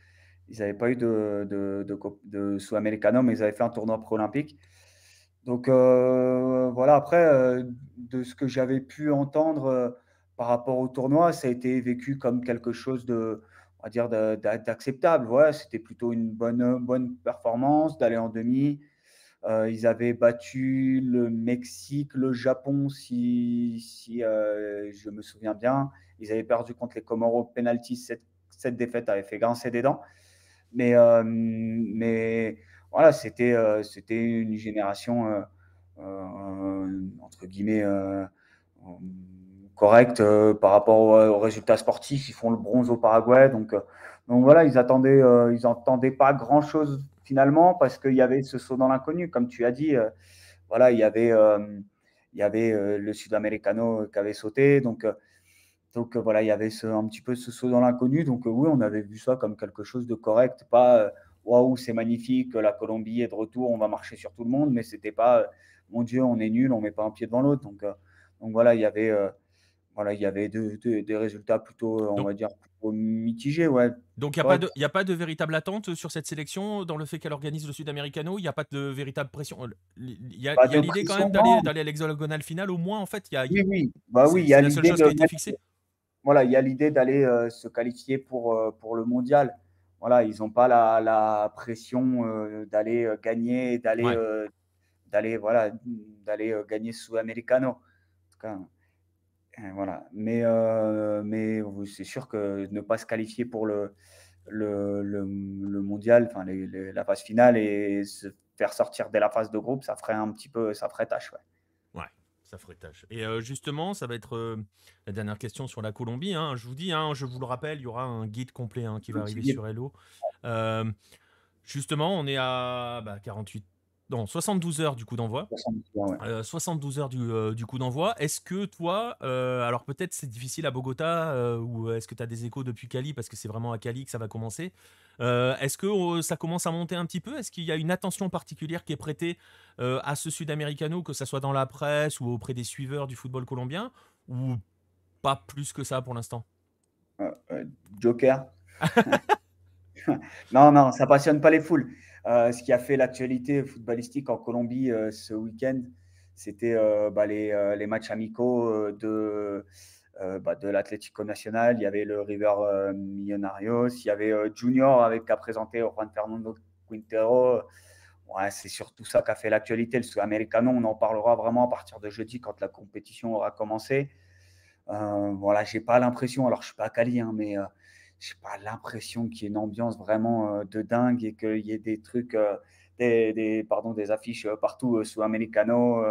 de Sudamericano, mais ils avaient fait un tournoi pré-olympique. Donc, voilà, après, de ce que j'avais pu entendre par rapport au tournoi, ça a été vécu comme quelque chose on va dire, d'acceptable. Ouais, c'était plutôt une bonne performance d'aller en demi. Ils avaient battu le Mexique, le Japon, si je me souviens bien. Ils avaient perdu contre les Comoros penalty. Cette défaite avait fait grincer des dents. Mais voilà, c'était une génération, entre guillemets, correct par rapport aux résultats sportifs. Ils font le bronze au Paraguay. Donc voilà, ils attendaient pas grand-chose finalement parce qu'il y avait ce saut dans l'inconnu. Comme tu as dit, voilà, il y avait le Sudamericano qui avait sauté. Donc voilà, il y avait un petit peu ce saut dans l'inconnu. Donc oui, on avait vu ça comme quelque chose de correct. Pas waouh, c'est magnifique, la Colombie est de retour, on va marcher sur tout le monde. Mais c'était pas mon Dieu, on est nul, on met pas un pied devant l'autre. Donc voilà, il y avait des résultats plutôt, on va dire, plutôt mitigés. Ouais. Donc il n'y a pas de véritable attente sur cette sélection dans le fait qu'elle organise le Sudamericano. Il n'y a pas de véritable pression. Il y a l'idée quand même d'aller à l'hexagonale finale au moins en fait. Oui. Oui, il y a la seule chose qui a été fixée. Voilà, il y a l'idée d'aller se qualifier pour le mondial. Voilà, ils n'ont pas la pression d'aller gagner, d'aller gagner Sudamericano. En tout cas, voilà. Mais c'est sûr que ne pas se qualifier pour le mondial, enfin la phase finale et se faire sortir dès la phase de groupe, ça ferait tâche. Ouais, ça ferait tâche. Et justement, ça va être la dernière question sur la Colombie. Hein. Je vous dis, je vous le rappelle, il y aura un guide complet qui va arriver sur Hello. Justement, on est à 72 heures du coup d'envoi. 72 heures du coup d'envoi. Est-ce que toi, alors peut-être c'est difficile à Bogota, ou est-ce que tu as des échos depuis Cali, parce que c'est vraiment à Cali que ça va commencer. Est-ce que ça commence à monter un petit peu? Est-ce qu'il y a une attention particulière qui est prêtée à ce Sudamericano, que ce soit dans la presse ou auprès des suiveurs du football colombien, ou pas plus que ça pour l'instant? Joker. Non, ça passionne pas les foules. Ce qui a fait l'actualité footballistique en Colombie ce week-end, c'était les matchs amicaux de l'Atlético Nacional. Il y avait le River Millonarios, il y avait Junior qui a présenté Juan Fernando Quintero. Ouais, c'est surtout ça qui a fait l'actualité. Le Sudamericano, on en parlera vraiment à partir de jeudi quand la compétition aura commencé. Voilà, j'ai pas l'impression, alors je suis pas à Cali, mais j'ai pas l'impression qu'il y ait une ambiance vraiment de dingue et qu'il y ait des trucs, des affiches partout Sudamericano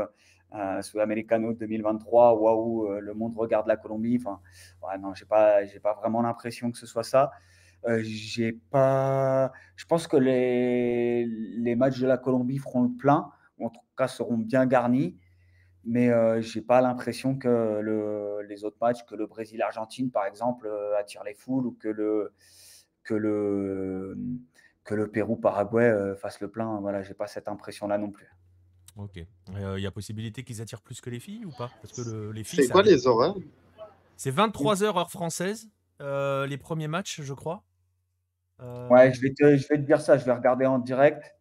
2023, waouh, le monde regarde la Colombie. Enfin, ouais, non, j'ai pas vraiment l'impression que ce soit ça. Je pense que les matchs de la Colombie feront le plein, ou en tout cas seront bien garnis. Mais je n'ai pas l'impression que les autres matchs, que le Brésil-Argentine, par exemple, attirent les foules, ou que le Pérou-Paraguay fasse le plein. Voilà, je n'ai pas cette impression-là non plus. Ok. Il y a possibilité qu'ils attirent plus que les filles ou pas? Parce que les filles. C'est quoi les horaires? C'est 23h heure française, les premiers matchs, je crois. Ouais, je vais te dire ça. Je vais regarder en direct.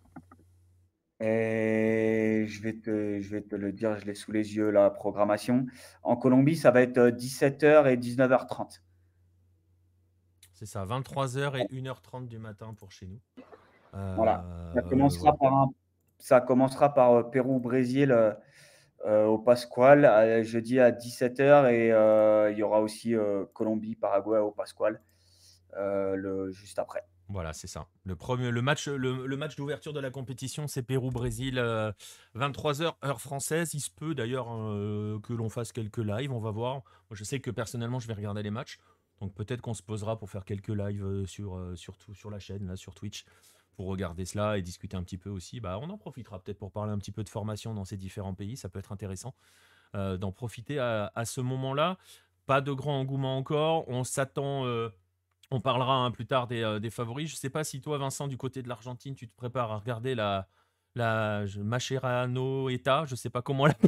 Et je vais te le dire, je l'ai sous les yeux, la programmation. En Colombie, ça va être 17h et 19h30. C'est ça, 23h et 1h30 du matin pour chez nous. Voilà. Ça commencera par Pérou-Brésil au Pascual, jeudi à 17h. Et il y aura aussi Colombie-Paraguay au Pascual juste après. Voilà, c'est ça. Le match d'ouverture de la compétition, c'est Pérou-Brésil, 23h heure française. Il se peut d'ailleurs que l'on fasse quelques lives, on va voir. Moi, je sais que personnellement, je vais regarder les matchs. Donc peut-être qu'on se posera pour faire quelques lives surtout sur la chaîne, là, sur Twitch, pour regarder cela et discuter un petit peu aussi. On en profitera peut-être pour parler un petit peu de formation dans ces différents pays. Ça peut être intéressant d'en profiter à ce moment-là. Pas de grand engouement encore. On s'attend... On parlera plus tard des favoris. Je ne sais pas si toi, Vincent, du côté de l'Argentine, tu te prépares à regarder la Mascherano Eta. Je ne sais pas comment l'appeler.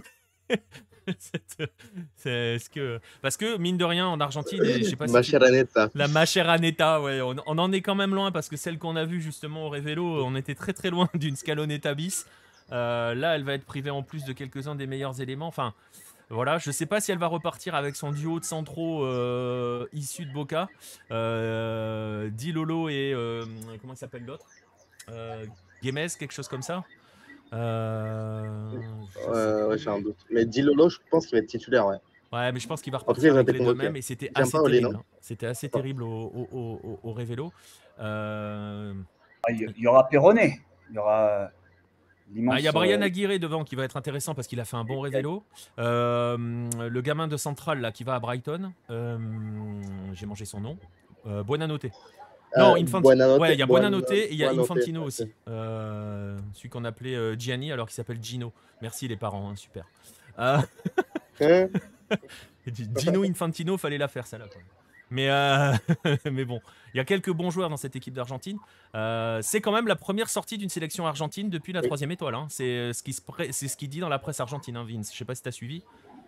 Parce que, mine de rien, en Argentine, je sais pas la Mascherano, ouais, on en est quand même loin, parce que celle qu'on a vue justement au Révélo, on était très très loin d'une Scaloneta bis. Là, elle va être privée en plus de quelques-uns des meilleurs éléments. Enfin... Voilà, je ne sais pas si elle va repartir avec son duo de centraux issus de Boca. Di Lolo et... comment il s'appelle l'autre Guémez, quelque chose comme ça. Ouais, j'ai un doute. Mais Di Lolo, je pense qu'il va être titulaire, ouais. Ouais, mais je pense qu'il va repartir avec les deux mêmes, et c'était assez terrible. C'était assez terrible au Révélo. Il y aura Perronet. Il y aura... l'immense. Il y a Brian Aguirre devant qui va être intéressant parce qu'il a fait un bon révélo. Le gamin de Central là, qui va à Brighton, j'ai mangé son nom. Buonanotte. Non, Infantino. Buonanotte, Ouais, il y a Buonanotte et il y a Buonanotte, Infantino ok. aussi. Celui qu'on appelait Gianni alors qu'il s'appelle Gino. Merci les parents, hein, super. Euh, Hein? Gino Infantino, fallait la faire celle-là. Quoi. Mais, mais bon, il y a quelques bons joueurs dans cette équipe d'Argentine. C'est quand même la première sortie d'une sélection argentine depuis la 3e étoile. Hein. C'est ce qui dit dans la presse argentine, hein, Vince. Je sais pas si tu as suivi.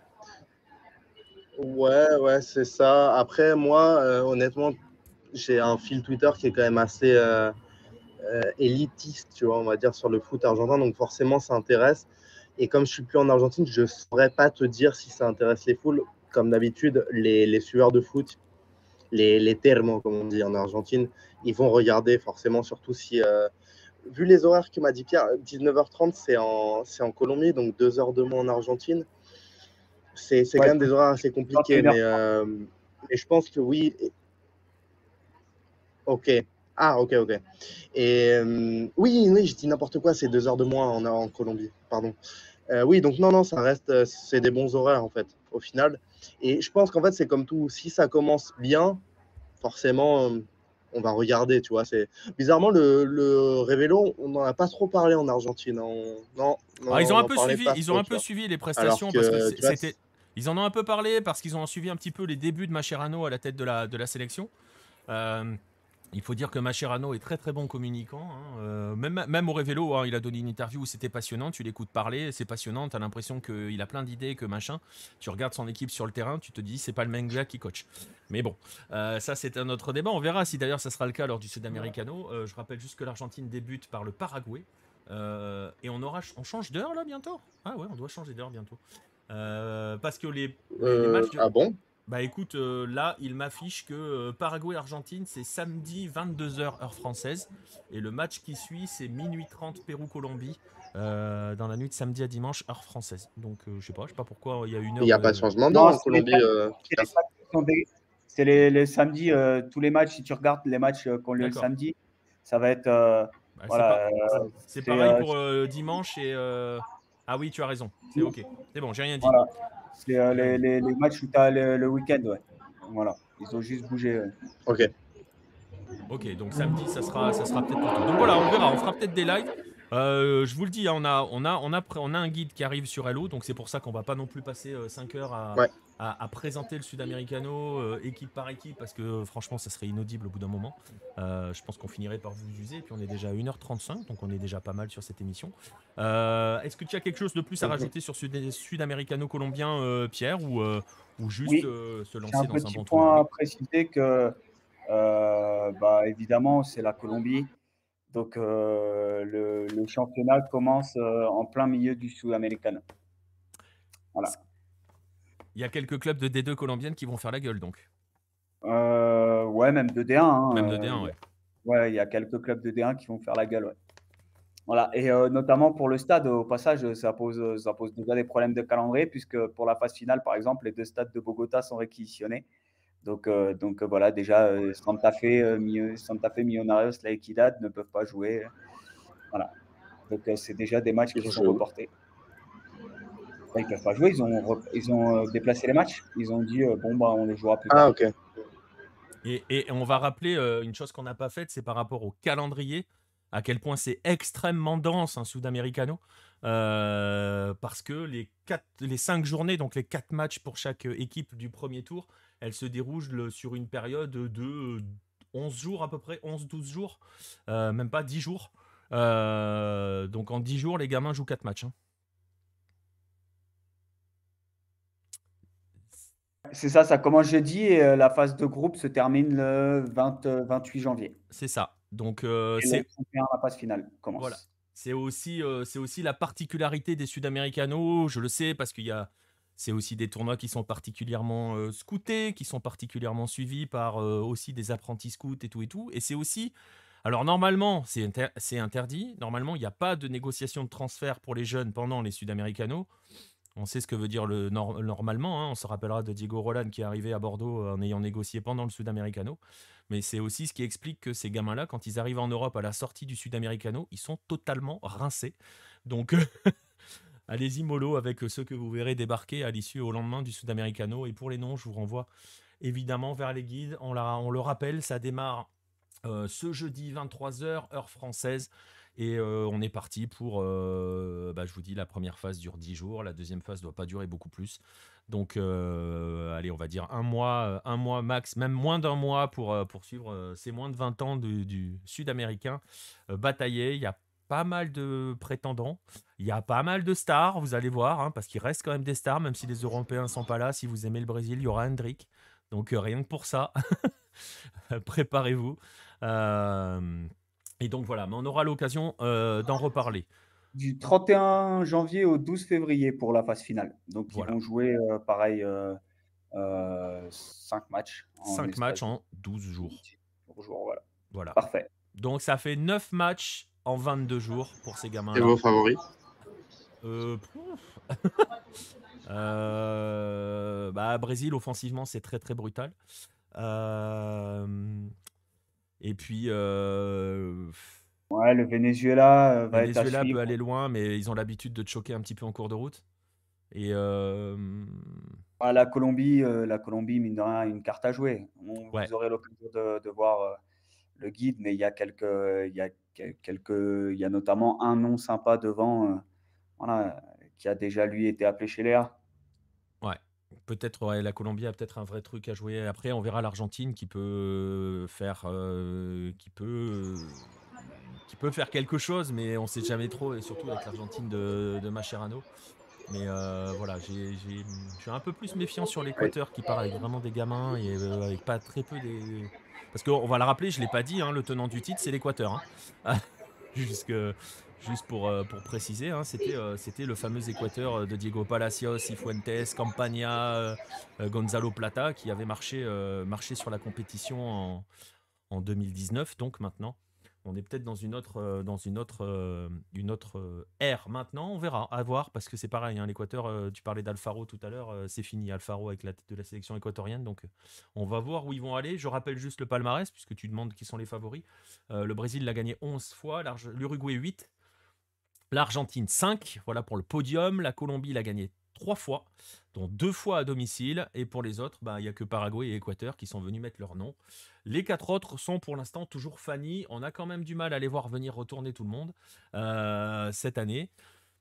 Ouais, c'est ça. Après, moi, honnêtement, j'ai un fil Twitter qui est quand même assez élitiste, tu vois, on va dire, sur le foot argentin. Donc forcément, ça intéresse. Et comme je suis plus en Argentine, je ne saurais pas te dire si ça intéresse les foules. Comme d'habitude, les sueurs de foot, les termos, comme on dit en Argentine, ils vont regarder forcément, surtout si... vu les horaires que m'a dit Pierre, 19h30, c'est en Colombie, donc 2 heures de moins en Argentine. C'est quand même des horaires assez compliqués, mais je pense que oui. Ok. Ah, ok. Et oui, je dis n'importe quoi, c'est 2 heures de moins en Colombie, pardon. Oui, donc non, ça reste, c'est des bons horaires en fait, au final. Et je pense qu'en fait, c'est comme tout, si ça commence bien, forcément, on va regarder, tu vois. Bizarrement, le Révélo, on n'en a pas trop parlé en Argentine. Non, Ils ont on un en peu parlait suivi, pas ils trop, ont un tu peu vois. suivi les Alors prestations que, parce que tu vois, c'était. Ils en ont un peu parlé parce qu'ils ont suivi un petit peu les débuts de Mascherano à la tête de la sélection. Il faut dire que Mascherano est très très bon communicant. Hein. Même au Révélo, hein, il a donné une interview où c'était passionnant. Tu l'écoutes parler, c'est passionnant. Tu as l'impression qu'il a plein d'idées, que machin. Tu regardes son équipe sur le terrain, tu te dis c'est pas le même gars qui coach. Mais bon, ça c'est un autre débat. On verra si d'ailleurs ça sera le cas lors du Sudamericano. Je rappelle juste que l'Argentine débute par le Paraguay. Et on change d'heure là bientôt. Ah ouais, on doit changer d'heure bientôt. Parce que les matchs de... Ah bon? Bah écoute, là, il m'affiche que Paraguay-Argentine, c'est samedi 22h heure française. Et le match qui suit, c'est minuit 30 Pérou-Colombie, dans la nuit de samedi à dimanche, heure française. Donc je sais pas pourquoi il y a une Il heure n'y a de... pas de changement d'heure Non, en Colombie. c'est les samedis, tous les matchs, si tu regardes les matchs qui ont lieu le D'accord. samedi, ça va être. Bah, Voilà. c'est pareil pour dimanche et... Ah oui, tu as raison. C'est ok. C'est bon, j'ai rien dit. Voilà. C'est les matchs où tu as le week-end, ouais. Voilà. Ils ont juste bougé. Ok. Ok, donc samedi, ça sera peut-être pour toi. Donc voilà, on verra, on fera peut-être des lives. Je vous le dis, hein, on a un guide qui arrive sur Hello, donc c'est pour ça qu'on va pas non plus passer 5 heures Ouais. à présenter le Sudamericano équipe par équipe, parce que franchement, ça serait inaudible au bout d'un moment. Je pense qu'on finirait par vous user, et puis on est déjà à 1h35, donc on est déjà pas mal sur cette émission. Est-ce que tu as quelque chose de plus à rajouter sur Sudamericano colombien, Pierre, ou juste Oui, se j'ai lancer un dans un petit bon point tour? à préciser que, évidemment, c'est la Colombie. Donc, le championnat commence en plein milieu du Sudamericano. Voilà. Il y a quelques clubs de D2 colombiennes qui vont faire la gueule, donc. Ouais, même de D1. Hein, Même de D1, ouais. Ouais, il y a quelques clubs de D1 qui vont faire la gueule, ouais. Voilà. Et notamment pour le stade, au passage, ça pose déjà des problèmes de calendrier, puisque pour la phase finale, par exemple, les 2 stades de Bogota sont réquisitionnés. Donc voilà, déjà, Santa Fe, Millonarios, La Equidad ne peuvent pas jouer. Voilà. Donc c'est déjà des matchs qui sont reportés. Ils ne peuvent pas jouer, ils ont déplacé les matchs. Ils ont dit, on les jouera plus tard. Ah, ok. Et on va rappeler une chose qu'on n'a pas faite, c'est par rapport au calendrier, à quel point c'est extrêmement dense un Sudamericano, parce que les 5 journées, donc les 4 matchs pour chaque équipe du premier tour, elles se déroulent sur une période de 11 jours à peu près, 11-12 jours, même pas 10 jours. Donc en 10 jours, les gamins jouent 4 matchs. Hein. C'est ça commence jeudi et la phase de groupe se termine le 28 janvier. C'est ça. Donc c'est la phase finale commence. Voilà. C'est aussi la particularité des Sud-Américanos, je le sais, parce c'est aussi des tournois qui sont particulièrement scoutés, qui sont particulièrement suivis par aussi des apprentis scouts et tout. Et c'est aussi... Alors normalement, c'est interdit. Normalement, il n'y a pas de négociation de transfert pour les jeunes pendant les Sud-Américanos. On sait ce que veut dire normalement. Hein. On se rappellera de Diego Roland qui est arrivé à Bordeaux en ayant négocié pendant le Sudamericano. Mais c'est aussi ce qui explique que ces gamins-là, quand ils arrivent en Europe à la sortie du Sudamericano, ils sont totalement rincés. Donc, allez-y mollo avec ceux que vous verrez débarquer à l'issue au lendemain du Sudamericano. Et pour les noms, je vous renvoie évidemment vers les guides. On le rappelle, ça démarre ce jeudi 23h, heure française. Et on est parti pour, je vous dis, la première phase dure 10 jours. La deuxième phase ne doit pas durer beaucoup plus. Donc, allez, on va dire un mois max, même moins d'un mois pour suivre ces moins de 20 ans du Sud-Américain batailler. Il y a pas mal de prétendants. Il y a pas mal de stars, vous allez voir, hein, parce qu'il reste quand même des stars, même si les Européens ne sont pas là. Si vous aimez le Brésil, il y aura Hendrick. Donc, rien que pour ça, préparez-vous. Et donc voilà, mais on aura l'occasion d'en reparler. Du 31 janvier au 12 février pour la phase finale. Donc, Voilà. ils vont jouer, pareil, 5 matchs. 5 matchs en 12 jours. Voilà. Parfait. Donc, ça fait 9 matchs en 22 jours pour ces gamins-là. Et vos favoris Brésil, offensivement, c'est très, très brutal. Et puis... Ouais, le Venezuela va être à Venezuela suivre. peut aller loin, mais ils ont l'habitude de te choquer un petit peu en cours de route. Et La Colombie, mine de rien, a une carte à jouer. Ouais. Vous aurez l'occasion de voir le guide, mais il y a notamment un nom sympa devant, qui a déjà lui été appelé chez Léa. Ouais. Peut-être la Colombie a peut-être un vrai truc à jouer. Après, on verra l'Argentine qui peut faire quelque chose, mais on sait jamais trop, et surtout avec l'Argentine de Mascherano. Mais voilà, je suis un peu plus méfiant sur l'Équateur qui part avec vraiment des gamins et avec pas très peu des... Parce qu'on va le rappeler, je ne l'ai pas dit, hein, le tenant du titre, c'est l'Équateur. Hein. Juste pour préciser, hein, c'était le fameux Équateur de Diego Palacios, Cifuentes, Campaña, Gonzalo Plata qui avait marché sur la compétition en 2019, donc maintenant. On est peut-être dans une autre ère maintenant, on verra, à voir, parce que c'est pareil, hein, l'Équateur, tu parlais d'Alfaro tout à l'heure, c'est fini, Alfaro avec la tête de la sélection équatorienne, donc on va voir où ils vont aller. Je rappelle juste le palmarès, puisque tu demandes qui sont les favoris. Le Brésil l'a gagné 11 fois, l'Uruguay 8, l'Argentine 5, voilà pour le podium, la Colombie l'a gagné 3 fois, dont 2 fois à domicile, et pour les autres, il n'y a que Paraguay et Équateur qui sont venus mettre leur nom. Les 4 autres sont pour l'instant toujours Fanny. On a quand même du mal à les voir venir retourner tout le monde cette année.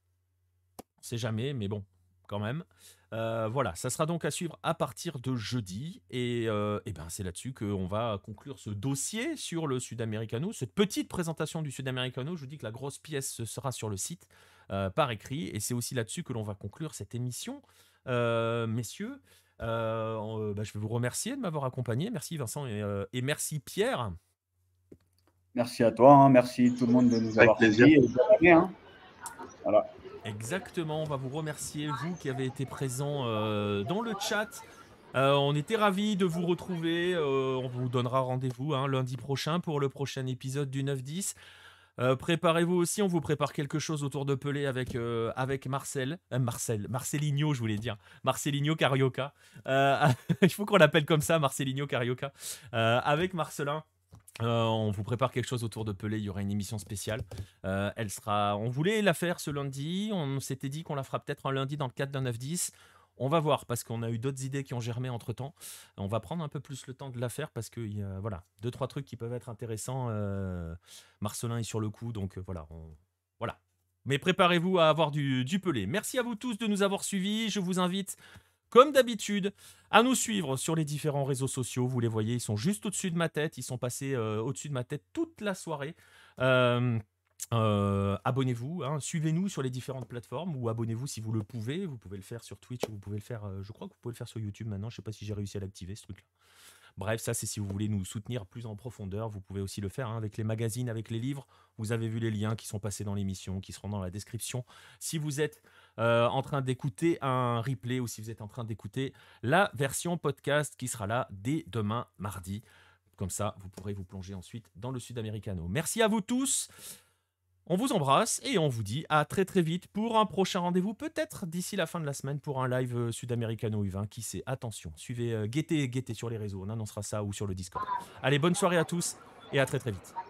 On sait jamais, mais bon, quand même. Voilà, ça sera donc à suivre à partir de jeudi. Et c'est là-dessus qu'on va conclure ce dossier sur le Sudamericano. Cette petite présentation du Sudamericano, je vous dis que la grosse pièce ce sera sur le site par écrit. Et c'est aussi là-dessus que l'on va conclure cette émission. Messieurs, je vais vous remercier de m'avoir accompagné. Merci Vincent et merci Pierre. Merci à toi, hein. Merci tout le monde de nous avoir suivis. Voilà. Exactement, on va vous remercier, vous qui avez été présents dans le chat. On était ravis de vous retrouver. On vous donnera rendez-vous lundi prochain pour le prochain épisode du 9-10. Préparez-vous aussi, on vous prépare quelque chose autour de Pelé avec Marcelinho, je voulais dire. Marcelinho Carioca. Il faut qu'on l'appelle comme ça, Marcelinho Carioca. Avec Marcelin. On vous prépare quelque chose autour de Pelé, il y aura une émission spéciale. On voulait la faire ce lundi, on s'était dit qu'on la fera peut-être un lundi dans le cadre d'un 9-10. On va voir, parce qu'on a eu d'autres idées qui ont germé entre-temps. On va prendre un peu plus le temps de la faire, parce qu'il y a 2-3 trucs qui peuvent être intéressants. Marcelin est sur le coup, donc voilà. Mais préparez-vous à avoir du Pelé. Merci à vous tous de nous avoir suivis. Je vous invite, comme d'habitude, à nous suivre sur les différents réseaux sociaux. Vous les voyez, ils sont juste au-dessus de ma tête. Ils sont passés au-dessus de ma tête toute la soirée. Abonnez-vous, suivez-nous sur les différentes plateformes ou abonnez-vous si vous le pouvez. Vous pouvez le faire sur Twitch, vous pouvez le faire, je crois que vous pouvez le faire sur YouTube maintenant. Je ne sais pas si j'ai réussi à l'activer ce truc-là. Bref, ça c'est si vous voulez nous soutenir plus en profondeur. Vous pouvez aussi le faire avec les magazines, avec les livres. Vous avez vu les liens qui sont passés dans l'émission, qui seront dans la description. Si vous êtes en train d'écouter un replay ou si vous êtes en train d'écouter la version podcast qui sera là dès demain mardi. Comme ça, vous pourrez vous plonger ensuite dans le Sudamericano. Merci à vous tous. On vous embrasse et on vous dit à très très vite pour un prochain rendez-vous, peut-être d'ici la fin de la semaine pour un live Sudamericano U20. Qui sait, attention, suivez, guettez sur les réseaux, on annoncera ça ou sur le Discord. Allez, bonne soirée à tous et à très très vite.